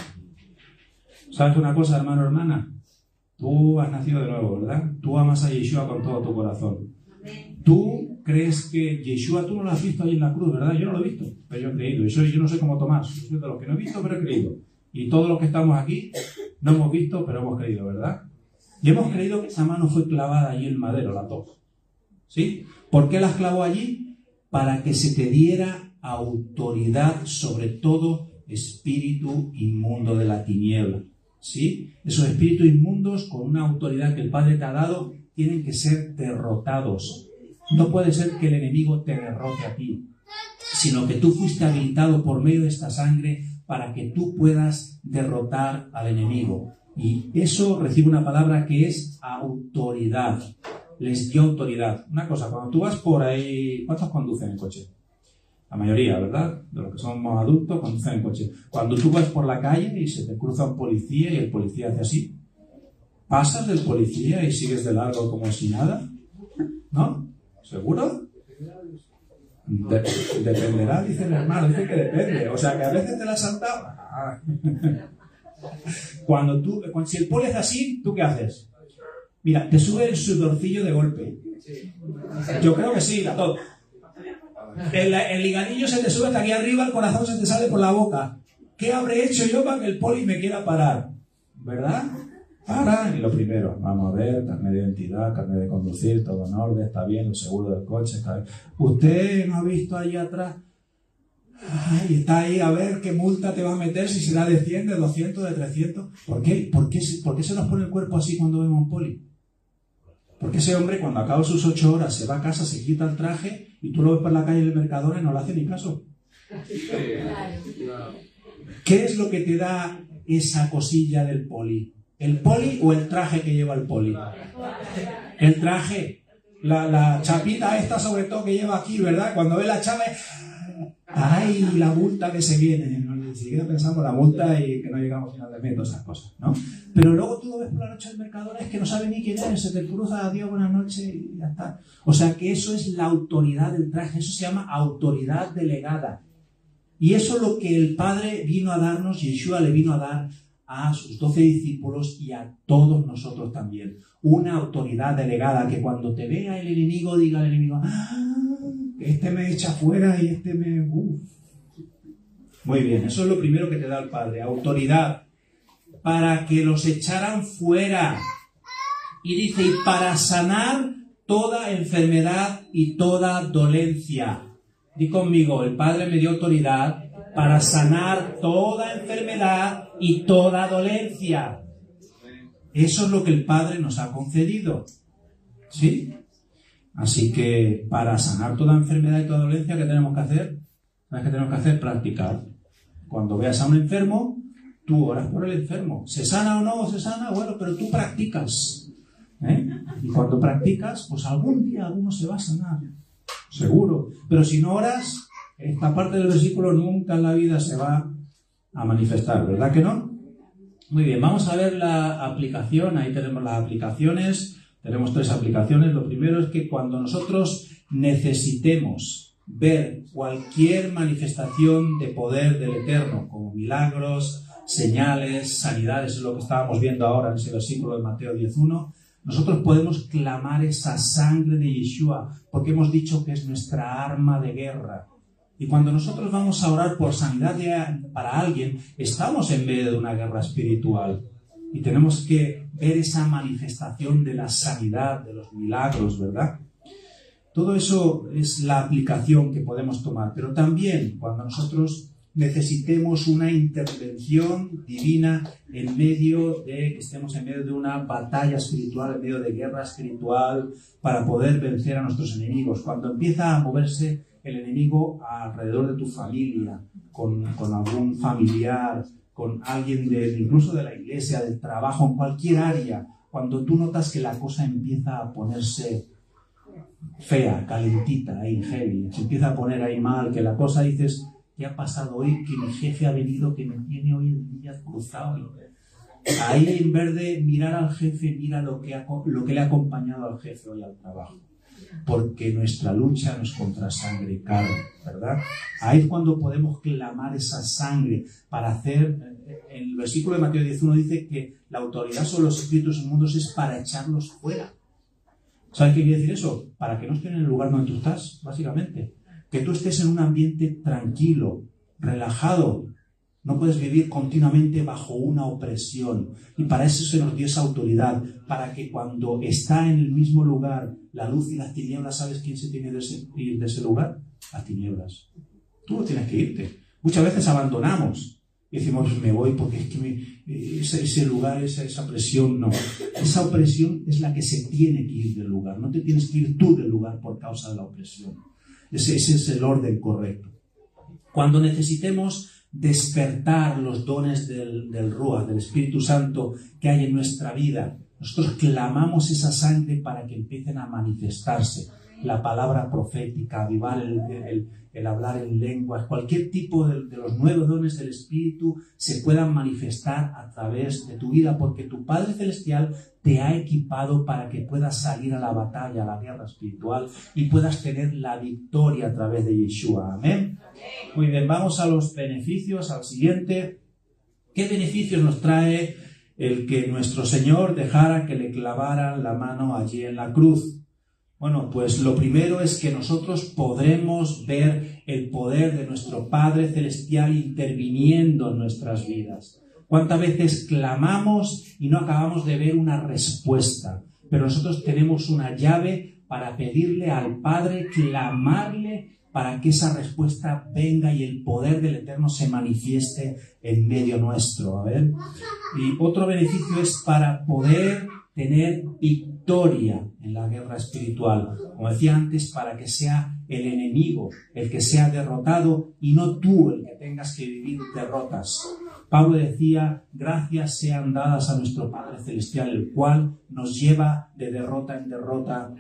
¿Sabes una cosa, hermano, hermana? Tú has nacido de nuevo, ¿verdad? Tú amas a Yeshua con todo tu corazón. Tú crees que Yeshua, tú no lo has visto ahí en la cruz, ¿verdad? Yo no lo he visto, pero yo he creído. Yo no sé cómo Tomás, yo soy de los que no he visto, pero he creído. Y todos los que estamos aquí no hemos visto, pero hemos creído, ¿verdad? Y hemos creído que esa mano fue clavada allí en el madero, la tos. ¿Sí? ¿Por qué las clavó allí? Para que se te diera autoridad sobre todo espíritu inmundo de la tiniebla. ¿Sí? Esos espíritus inmundos, con una autoridad que el Padre te ha dado, tienen que ser derrotados. No puede ser que el enemigo te derrote a ti, sino que tú fuiste habilitado por medio de esta sangre para que tú puedas derrotar al enemigo. Y eso recibe una palabra que es autoridad. Les dio autoridad. Una cosa, cuando tú vas por ahí, ¿cuántos conducen en coche? La mayoría, ¿verdad? De los que somos adultos conducen en coche. Cuando tú vas por la calle y se te cruza un policía y el policía hace así, ¿pasas del policía y sigues de largo como si nada? ¿No? ¿Seguro? Dependerá, dice el hermano, dice que depende. O sea, que a veces te la has saltado. Si el poli hace así, ¿tú qué haces? Mira, te sube el sudorcillo de golpe. Yo creo que sí, a todo. El liganillo se te sube hasta aquí arriba, el corazón se te sale por la boca. ¿Qué habré hecho yo para que el poli me quiera parar? ¿Verdad? Para, y lo primero, vamos a ver, carnet de identidad, carnet de conducir, todo en orden, está bien, el seguro del coche, está bien. Usted no ha visto ahí atrás, ay, está ahí a ver qué multa te va a meter, si será de 100, de 200, de 300. ¿Por qué? ¿Por qué se nos pone el cuerpo así cuando vemos un poli? Porque ese hombre, cuando acaba sus 8 horas, se va a casa, se quita el traje, y tú lo ves por la calle del Mercadona y no le hace ni caso. ¿Qué es lo que te da esa cosilla del poli? ¿El poli o el traje que lleva el poli? El traje. La chapita esta, sobre todo, que lleva aquí, ¿verdad? Cuando ve la chapa, ¡ay, la multa que se viene! Enseguida pensamos la multa y que no llegamos a final de mes, todas esas cosas, ¿no? Pero luego tú lo ves por la noche del Mercadona, es que no sabe ni quién es, se te cruza, adiós, buenas noches y ya está. O sea que eso es la autoridad del traje, eso se llama autoridad delegada. Y eso es lo que el Padre vino a darnos, Yeshua le vino a dar a sus 12 discípulos y a todos nosotros también. Una autoridad delegada, que cuando te vea el enemigo, diga al enemigo, este me echa fuera y este me... Muy bien, eso es lo primero que te da el Padre, autoridad, para que los echaran fuera. Y dice, y para sanar toda enfermedad y toda dolencia. Di conmigo, el Padre me dio autoridad para sanar toda enfermedad y toda dolencia. Eso es lo que el Padre nos ha concedido. ¿Sí? Así que para sanar toda enfermedad y toda dolencia, ¿qué tenemos que hacer? ¿Sabes qué tenemos que hacer? Practicar. Cuando veas a un enfermo, tú oras por el enfermo. ¿Se sana o no se sana? Bueno, pero tú practicas. Y cuando practicas, pues algún día alguno se va a sanar. Seguro. Pero si no oras, esta parte del versículo nunca en la vida se va a manifestar, ¿verdad que no? Muy bien, vamos a ver la aplicación. Ahí tenemos las aplicaciones. Tenemos 3 aplicaciones. Lo primero es que cuando nosotros necesitemos ver cualquier manifestación de poder del Eterno, como milagros, señales, sanidades, es lo que estábamos viendo ahora en ese versículo de Mateo 10:1, nosotros podemos clamar esa sangre de Yeshua, porque hemos dicho que es nuestra arma de guerra. Y cuando nosotros vamos a orar por sanidad para alguien, estamos en medio de una guerra espiritual. Y tenemos que ver esa manifestación de la sanidad, de los milagros, ¿verdad? Todo eso es la aplicación que podemos tomar. Pero también cuando nosotros necesitemos una intervención divina en medio de, que estemos en medio de una batalla espiritual, en medio de guerra espiritual, para poder vencer a nuestros enemigos. Cuando empieza a moverse el enemigo alrededor de tu familia, con algún familiar, con alguien incluso de la iglesia, del trabajo, en cualquier área, cuando tú notas que la cosa empieza a ponerse fea, calentita, ahí, heavy, se empieza a poner ahí mal, que la cosa dices, ¿qué ha pasado hoy? Que mi jefe ha venido, que me tiene hoy el día cruzado. Ahí, en vez de mirar al jefe, mira lo que le ha acompañado al jefe hoy al trabajo. Porque nuestra lucha no es contra sangre y carne, ¿verdad? Ahí es cuando podemos clamar esa sangre para hacer. El versículo de Mateo 10:1 dice que la autoridad sobre los espíritus inmundos es para echarlos fuera. ¿Sabes qué quiere decir eso? Para que no estén en el lugar donde tú estás, básicamente. Que tú estés en un ambiente tranquilo, relajado. No puedes vivir continuamente bajo una opresión. Y para eso se nos dio esa autoridad, para que cuando está en el mismo lugar la luz y las tinieblas, ¿sabes quién se tiene que ir de ese lugar? Las tinieblas. Tú no tienes que irte. Muchas veces abandonamos y decimos, pues me voy porque es que ese lugar, esa presión, no. Esa opresión es la que se tiene que ir del lugar. No te tienes que ir tú del lugar por causa de la opresión. Ese es el orden correcto. Cuando necesitemos despertar los dones del Ruach, del Espíritu Santo que hay en nuestra vida, nosotros clamamos esa sangre para que empiecen a manifestarse. La palabra profética, avivar el hablar en lenguas, cualquier tipo de los nuevos dones del Espíritu se puedan manifestar a través de tu vida, porque tu Padre Celestial te ha equipado para que puedas salir a la batalla, a la guerra espiritual y puedas tener la victoria a través de Yeshua. Amén. Muy bien, vamos a los beneficios, al siguiente. ¿Qué beneficios nos trae el que nuestro Señor dejara que le clavaran la mano allí en la cruz? Bueno, pues lo primero es que nosotros podremos ver el poder de nuestro Padre Celestial interviniendo en nuestras vidas. ¿Cuántas veces clamamos y no acabamos de ver una respuesta? Pero nosotros tenemos una llave para pedirle al Padre, clamarle para que esa respuesta venga y el poder del Eterno se manifieste en medio nuestro. A ver. Y otro beneficio es para poder tener victoria en la guerra espiritual. Como decía antes, para que sea el enemigo el que sea derrotado y no tú el que tengas que vivir derrotas. Pablo decía, gracias sean dadas a nuestro Padre Celestial, el cual nos lleva de derrota en derrota.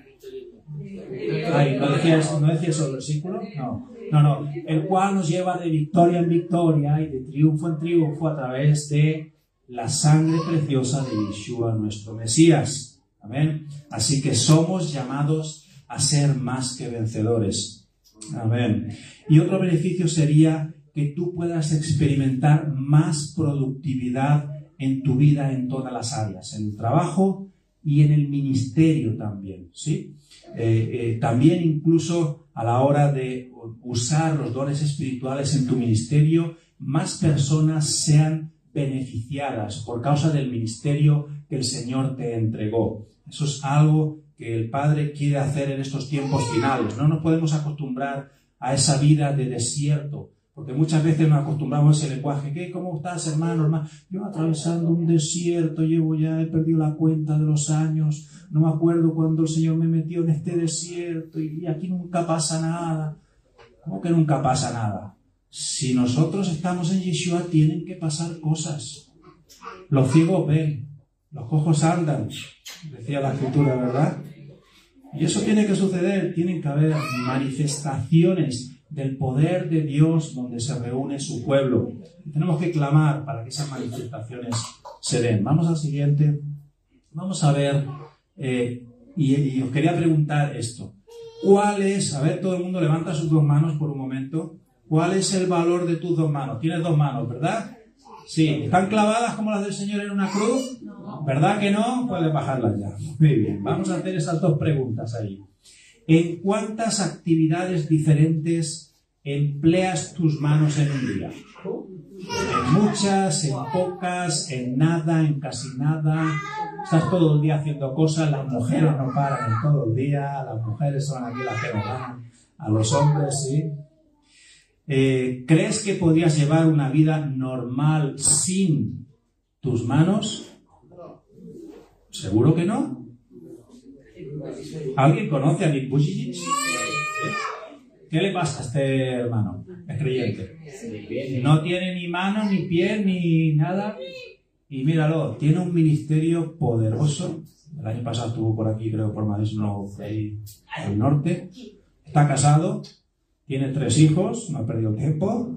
Ay, ¿no decía eso el versículo? No. El cual nos lleva de victoria en victoria y de triunfo en triunfo a través de la sangre preciosa de Yeshua, nuestro Mesías. Amén. Así que somos llamados a ser más que vencedores. Amén. Y otro beneficio sería que tú puedas experimentar más productividad en tu vida en todas las áreas, en el trabajo y en el ministerio también, ¿sí? También incluso a la hora de usar los dones espirituales en tu ministerio, más personas sean beneficiadas por causa del ministerio que el Señor te entregó. Eso es algo que el Padre quiere hacer en estos tiempos finales. No nos podemos acostumbrar a esa vida de desierto, porque muchas veces nos acostumbramos a ese lenguaje. ¿Qué? ¿Cómo estás, hermano? Yo atravesando un desierto, he perdido la cuenta de los años, no me acuerdo cuando el Señor me metió en este desierto y aquí nunca pasa nada. ¿Cómo que nunca pasa nada? Si nosotros estamos en Yeshua, tienen que pasar cosas. Los ciegos ven, los cojos andan, decía la Escritura, ¿verdad? Y eso tiene que suceder, tienen que haber manifestaciones del poder de Dios donde se reúne su pueblo. Y tenemos que clamar para que esas manifestaciones se den. Vamos al siguiente. Vamos a ver, y os quería preguntar esto. ¿Cuál es, a ver, todo el mundo levanta sus dos manos por un momento. ¿Cuál es el valor de tus dos manos? Tienes dos manos, ¿verdad? Sí. ¿Están clavadas como las del Señor en una cruz? ¿Verdad que no? Puedes bajarlas ya. Muy bien. Vamos a hacer esas dos preguntas ahí. ¿En cuántas actividades diferentes empleas tus manos en un día? En muchas, en pocas, en nada, en casi nada. Estás todo el día haciendo cosas. Las mujeres no paran en todo el día. Las mujeres son aquí las que nos ganan. A los hombres, sí. ¿Crees que podrías llevar una vida normal sin tus manos? ¿Seguro que no? ¿Alguien conoce a Nick Vujicic? ¿Qué le pasa a este hermano? Es creyente. No tiene ni manos, ni pies, ni nada. Y míralo, tiene un ministerio poderoso. El año pasado estuvo por aquí, creo, por Madrid, no, ahí al norte. Está casado. Tiene 3 hijos, no ha perdido tiempo.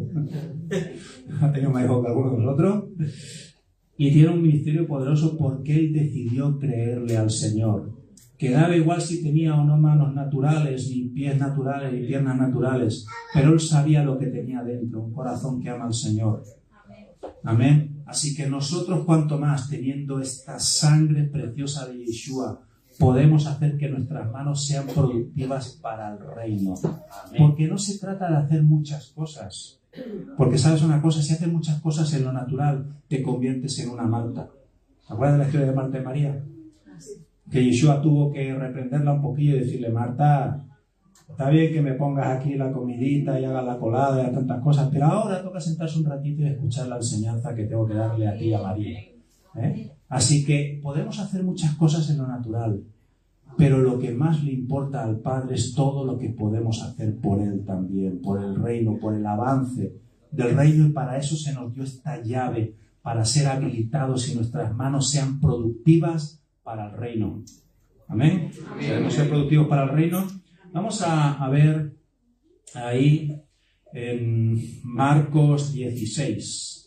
Ha tenido más hijos que algunos de nosotros. Y tiene un ministerio poderoso porque él decidió creerle al Señor. Que daba igual si tenía o no manos naturales, ni pies naturales, ni piernas naturales. Pero él sabía lo que tenía dentro, un corazón que ama al Señor. Amén. Así que nosotros, cuanto más, teniendo esta sangre preciosa de Yeshua, podemos hacer que nuestras manos sean productivas para el reino. Porque no se trata de hacer muchas cosas. Porque sabes una cosa, si haces muchas cosas en lo natural, te conviertes en una Marta. ¿Te acuerdas de la historia de Marta y María? Que Yeshua tuvo que reprenderla un poquillo y decirle: Marta, está bien que me pongas aquí la comidita y hagas la colada y hagas tantas cosas, pero ahora toca sentarse un ratito y escuchar la enseñanza que tengo que darle a ti y a María. Así que podemos hacer muchas cosas en lo natural, pero lo que más le importa al Padre es todo lo que podemos hacer por Él también, por el reino, por el avance del reino, y para eso se nos dio esta llave, para ser habilitados y nuestras manos sean productivas para el reino. Amén. Queremos ser productivos para el reino. Vamos a ver ahí en Marcos 16,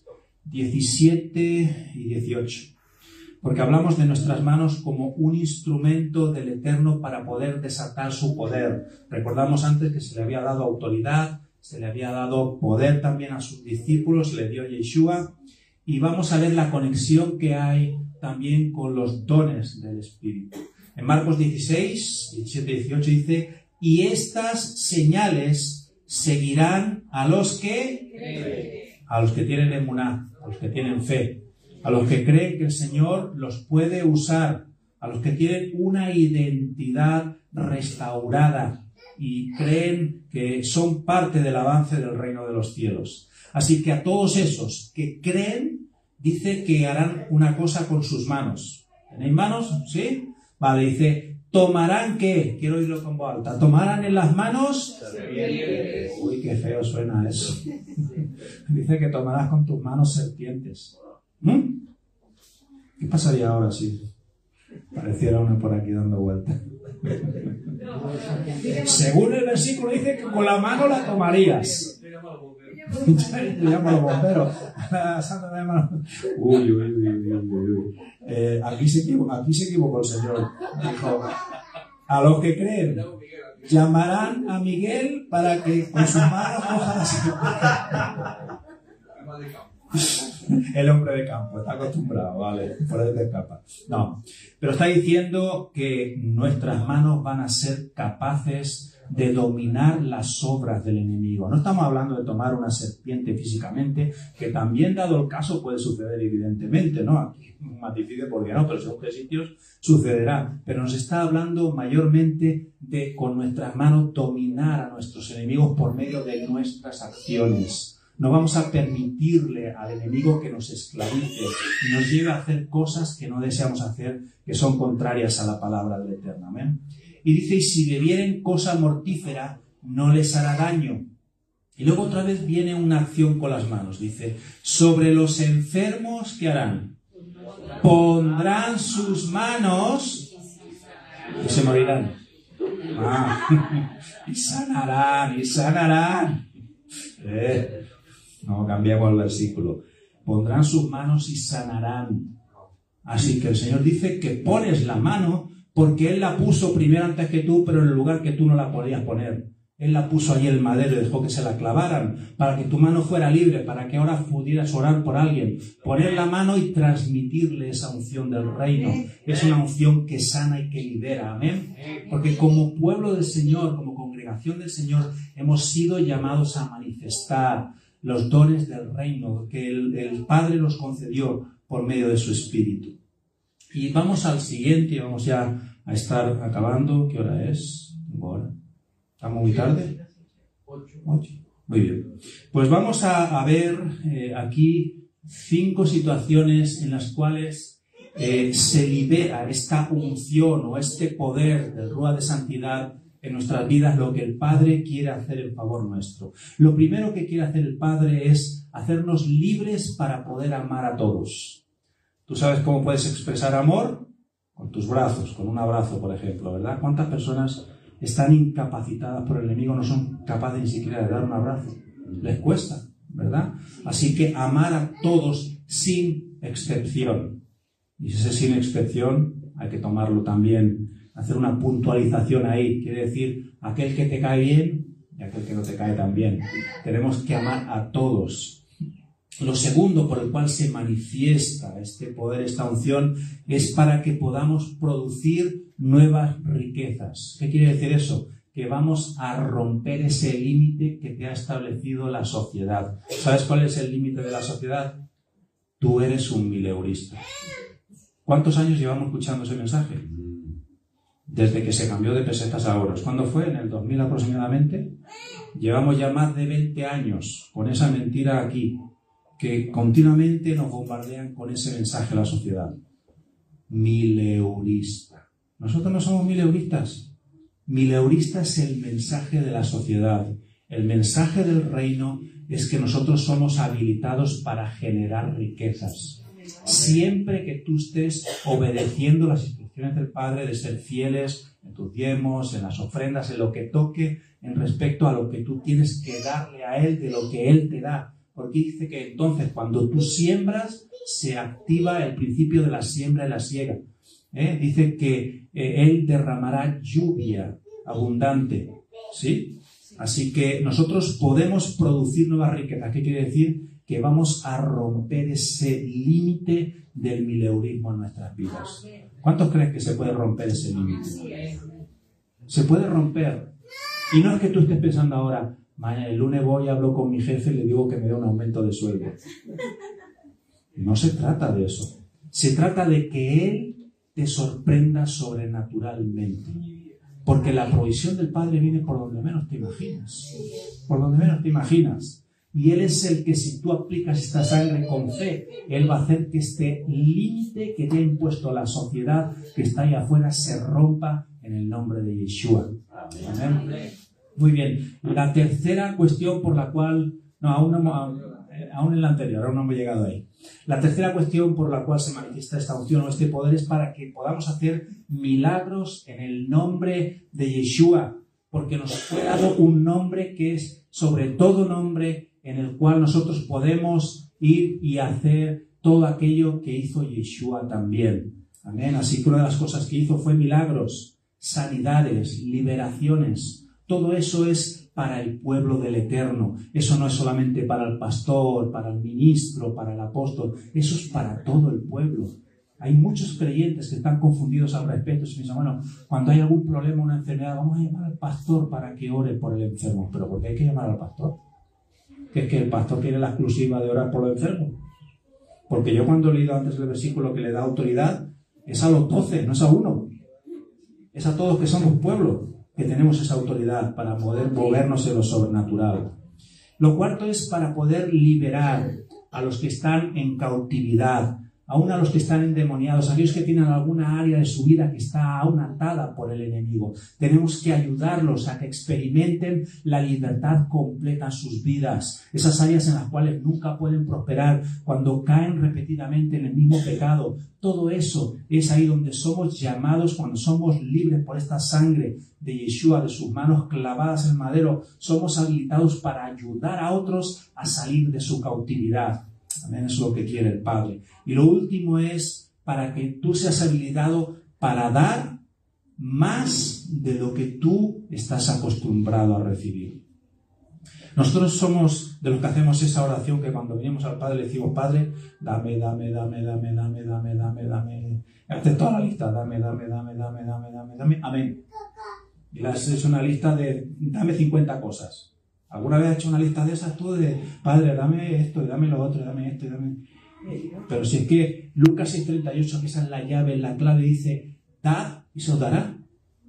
17 y 18. Porque hablamos de nuestras manos como un instrumento del Eterno para poder desatar su poder. Recordamos antes que se le había dado autoridad, se le había dado poder también a sus discípulos, le dio Yeshua. Y vamos a ver la conexión que hay también con los dones del Espíritu. En Marcos 16, 17 y 18 dice: y estas señales seguirán a los que tienen emuná, a los que tienen fe, a los que creen que el Señor los puede usar, a los que tienen una identidad restaurada y creen que son parte del avance del reino de los cielos. Así que a todos esos que creen, dice que harán una cosa con sus manos. ¿Tenéis manos? ¿Sí? Vale, dice: ¿tomarán qué? Quiero oírlo con voz alta. ¿Tomarán en las manos? Serpientes. Uy, qué feo suena eso. Dice que tomarás con tus manos serpientes. ¿Qué pasaría ahora si pareciera uno por aquí dando vueltas? Según el versículo dice que con la mano la tomarías. Le llamo a los bomberos. Uy. Aquí se equivocó el Señor. Dijo: a los que creen, llamarán a Miguel para que con sus manos coja la El hombre de campo, está acostumbrado, vale, por ahí te escapa. No, pero está diciendo que nuestras manos van a ser capaces de dominar las obras del enemigo. No estamos hablando de tomar una serpiente físicamente, que también, dado el caso, puede suceder evidentemente, ¿no? Aquí matifique porque no, pero según qué sitios sucederá. Pero nos está hablando mayormente de, con nuestras manos, dominar a nuestros enemigos por medio de nuestras acciones. No vamos a permitirle al enemigo que nos esclavice y nos lleve a hacer cosas que no deseamos hacer, que son contrarias a la palabra del Eterno. ¿Amén? Y dice, y si bebieren cosa mortífera, no les hará daño. Y luego otra vez viene una acción con las manos. Dice, sobre los enfermos, ¿qué harán? Pondrán sus manos y se morirán. Y sanarán, y sanarán. No, cambiamos el versículo. Pondrán sus manos y sanarán. Así que el Señor dice que pones la mano porque Él la puso primero antes que tú, pero en el lugar que tú no la podías poner. Él la puso allí el madero y dejó que se la clavaran para que tu mano fuera libre, para que ahora pudieras orar por alguien. Poner la mano y transmitirle esa unción del reino. Es una unción que sana y que libera. Amén. Porque como pueblo del Señor, como congregación del Señor, hemos sido llamados a manifestar los dones del reino que el Padre nos concedió por medio de su Espíritu. Y vamos al siguiente, vamos ya a estar acabando. ¿Qué hora es? Ahora. ¿Estamos muy tarde? 8. Muy bien. Pues vamos a ver aquí 5 situaciones en las cuales se libera esta unción o este poder del Ruach de Santidad en nuestras vidas, lo que el Padre quiere hacer en favor nuestro. Lo primero que quiere hacer el Padre es hacernos libres para poder amar a todos. ¿Tú sabes cómo puedes expresar amor? Con tus brazos, con un abrazo, por ejemplo, ¿verdad? ¿Cuántas personas están incapacitadas por el enemigo, no son capaces ni siquiera de dar un abrazo? Les cuesta, ¿verdad? Así que amar a todos sin excepción. Y ese sin excepción hay que tomarlo también, hacer una puntualización ahí. Quiere decir, aquel que te cae bien y aquel que no te cae tan bien. Tenemos que amar a todos. Lo segundo por el cual se manifiesta este poder, esta unción, es para que podamos producir nuevas riquezas. ¿Qué quiere decir eso? Que vamos a romper ese límite que te ha establecido la sociedad. ¿Sabes cuál es el límite de la sociedad? Tú eres un mileurista. ¿Cuántos años llevamos escuchando ese mensaje? Desde que se cambió de pesetas a euros. ¿Cuándo fue? ¿En el 2000 aproximadamente? Llevamos ya más de 20 años con esa mentira aquí, que continuamente nos bombardean con ese mensaje a la sociedad. Mileurista. Nosotros no somos mileuristas. Mileurista es el mensaje de la sociedad. El mensaje del reino es que nosotros somos habilitados para generar riquezas. Siempre que tú estés obedeciendo las instrucciones del Padre de ser fieles en tus diezmos, en las ofrendas, en lo que toque, en respecto a lo que tú tienes que darle a Él de lo que Él te da. Porque dice que entonces cuando tú siembras, se activa el principio de la siembra y la siega. Dice que Él derramará lluvia abundante. ¿Sí? Así que nosotros podemos producir nuevas riquezas. ¿Qué quiere decir? Que vamos a romper ese límite del mileurismo en nuestras vidas. ¿Cuántos creen que se puede romper ese límite? Se puede romper. Y no es que tú estés pensando ahora, mañana el lunes voy, hablo con mi jefe y le digo que me dé un aumento de sueldo. No se trata de eso. Se trata de que Él te sorprenda sobrenaturalmente. Porque la provisión del Padre viene por donde menos te imaginas. Por donde menos te imaginas. Y Él es el que, si tú aplicas esta sangre con fe, Él va a hacer que este límite que te ha impuesto la sociedad que está ahí afuera se rompa en el nombre de Yeshua. Amén. Muy bien. La tercera cuestión por la cual... No, aún en la anterior, aún no hemos llegado ahí. La tercera cuestión por la cual se manifiesta esta unción o este poder es para que podamos hacer milagros en el nombre de Yeshua, porque nos fue dado un nombre que es sobre todo nombre, en el cual nosotros podemos ir y hacer todo aquello que hizo Yeshua también. Amén. Así que una de las cosas que hizo fue milagros, sanidades, liberaciones. Todo eso es para el pueblo del Eterno. Eso no es solamente para el pastor, para el ministro, para el apóstol. Eso es para todo el pueblo. Hay muchos creyentes que están confundidos al respecto. Se piensan, bueno, cuando hay algún problema, una enfermedad, vamos a llamar al pastor para que ore por el enfermo. ¿Pero por qué hay que llamar al pastor? ¿Que es que el pastor tiene la exclusiva de orar por los enfermos? Porque yo cuando he leído antes el versículo que le da autoridad, es a los 12, no es a uno. Es a todos que somos pueblo, que tenemos esa autoridad para poder movernos en lo sobrenatural. Lo cuarto es para poder liberar a los que están en cautividad, aún a los que están endemoniados, aquellos que tienen alguna área de su vida que está aún atada por el enemigo. Tenemos que ayudarlos a que experimenten la libertad completa en sus vidas, esas áreas en las cuales nunca pueden prosperar, cuando caen repetidamente en el mismo pecado. Todo eso es ahí donde somos llamados, cuando somos libres por esta sangre de Yeshua, de sus manos clavadas en el madero, somos habilitados para ayudar a otros a salir de su cautividad. También es lo que quiere el Padre. Y lo último es para que tú seas habilitado para dar más de lo que tú estás acostumbrado a recibir. Nosotros somos de los que hacemos esa oración que cuando venimos al Padre le decimos, Padre, dame. Hazte toda la lista, dame. Amén. Y es una lista de, dame 50 cosas. ¿Alguna vez has hecho una lista de esas tú de, Padre, dame esto, y dame lo otro, y dame esto, y dame... Pero si es que Lucas 6:38, que esa es la llave, la clave, dice, dad y se os dará.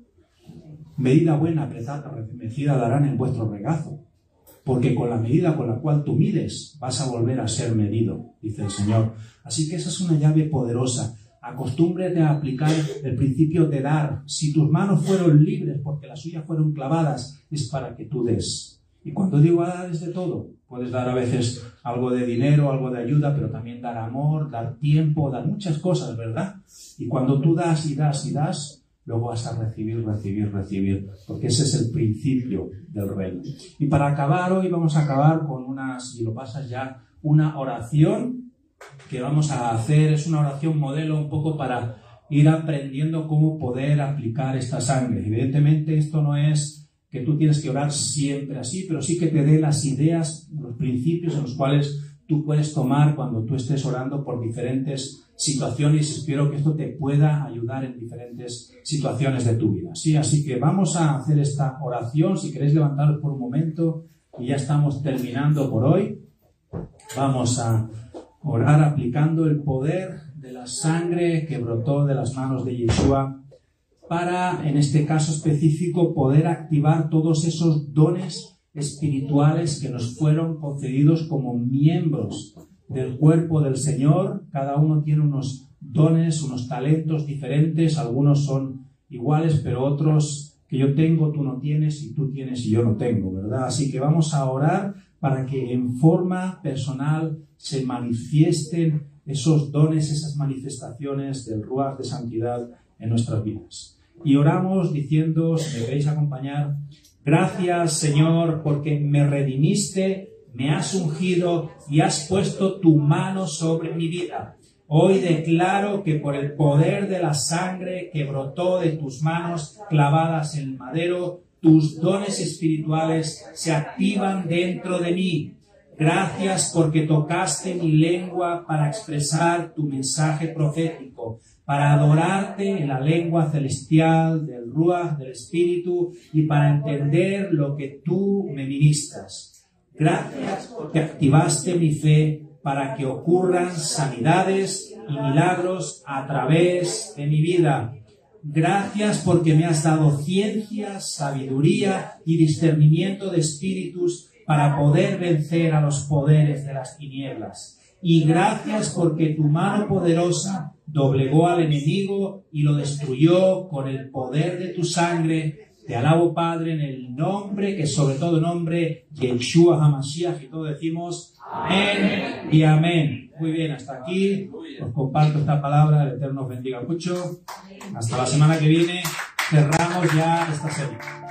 Medida buena, apretada, mecida darán en vuestro regazo. Porque con la medida con la cual tú mides, vas a volver a ser medido, dice el Señor. Así que esa es una llave poderosa. Acostúmbrate a aplicar el principio de dar. Si tus manos fueron libres porque las suyas fueron clavadas, es para que tú des. Y cuando digo dar es de todo. Puedes dar a veces algo de dinero, algo de ayuda, pero también dar amor, dar tiempo, dar muchas cosas, ¿verdad? Y cuando tú das y das y das, luego vas a recibir, porque ese es el principio del reino. Y para acabar hoy vamos a acabar con si lo pasas ya, una oración que vamos a hacer. Es una oración modelo un poco para ir aprendiendo cómo poder aplicar esta sangre. Evidentemente esto no es que tú tienes que orar siempre así, pero sí que te dé las ideas, los principios en los cuales tú puedes tomar cuando tú estés orando por diferentes situaciones. Espero que esto te pueda ayudar en diferentes situaciones de tu vida. ¿Sí? Así que vamos a hacer esta oración. Si queréis levantaros por un momento, y ya estamos terminando por hoy. Vamos a orar aplicando el poder de la sangre que brotó de las manos de Yeshua, para, en este caso específico, poder activar todos esos dones espirituales que nos fueron concedidos como miembros del cuerpo del Señor. Cada uno tiene unos dones, unos talentos diferentes, algunos son iguales, pero otros que yo tengo, tú no tienes, y tú tienes y yo no tengo, ¿verdad? Así que vamos a orar para que en forma personal se manifiesten esos dones, esas manifestaciones del Ruach de santidad en nuestras vidas. Y oramos diciendo, si me queréis acompañar, gracias, Señor, porque me redimiste, me has ungido y has puesto tu mano sobre mi vida. Hoy declaro que por el poder de la sangre que brotó de tus manos clavadas en el madero, tus dones espirituales se activan dentro de mí. Gracias porque tocaste mi lengua para expresar tu mensaje profético, para adorarte en la lengua celestial del Ruach, del Espíritu, y para entender lo que tú me ministras. Gracias porque activaste mi fe para que ocurran sanidades y milagros a través de mi vida. Gracias porque me has dado ciencia, sabiduría y discernimiento de espíritus para poder vencer a los poderes de las tinieblas. Y gracias porque tu mano poderosa doblegó al enemigo y lo destruyó con el poder de tu sangre. Te alabo, Padre, en el nombre, que sobre todo nombre, Yeshua HaMashiach, y todos decimos amén y amén. Muy bien, hasta aquí os comparto esta palabra. El Eterno os bendiga mucho. Hasta la semana que viene cerramos ya esta serie.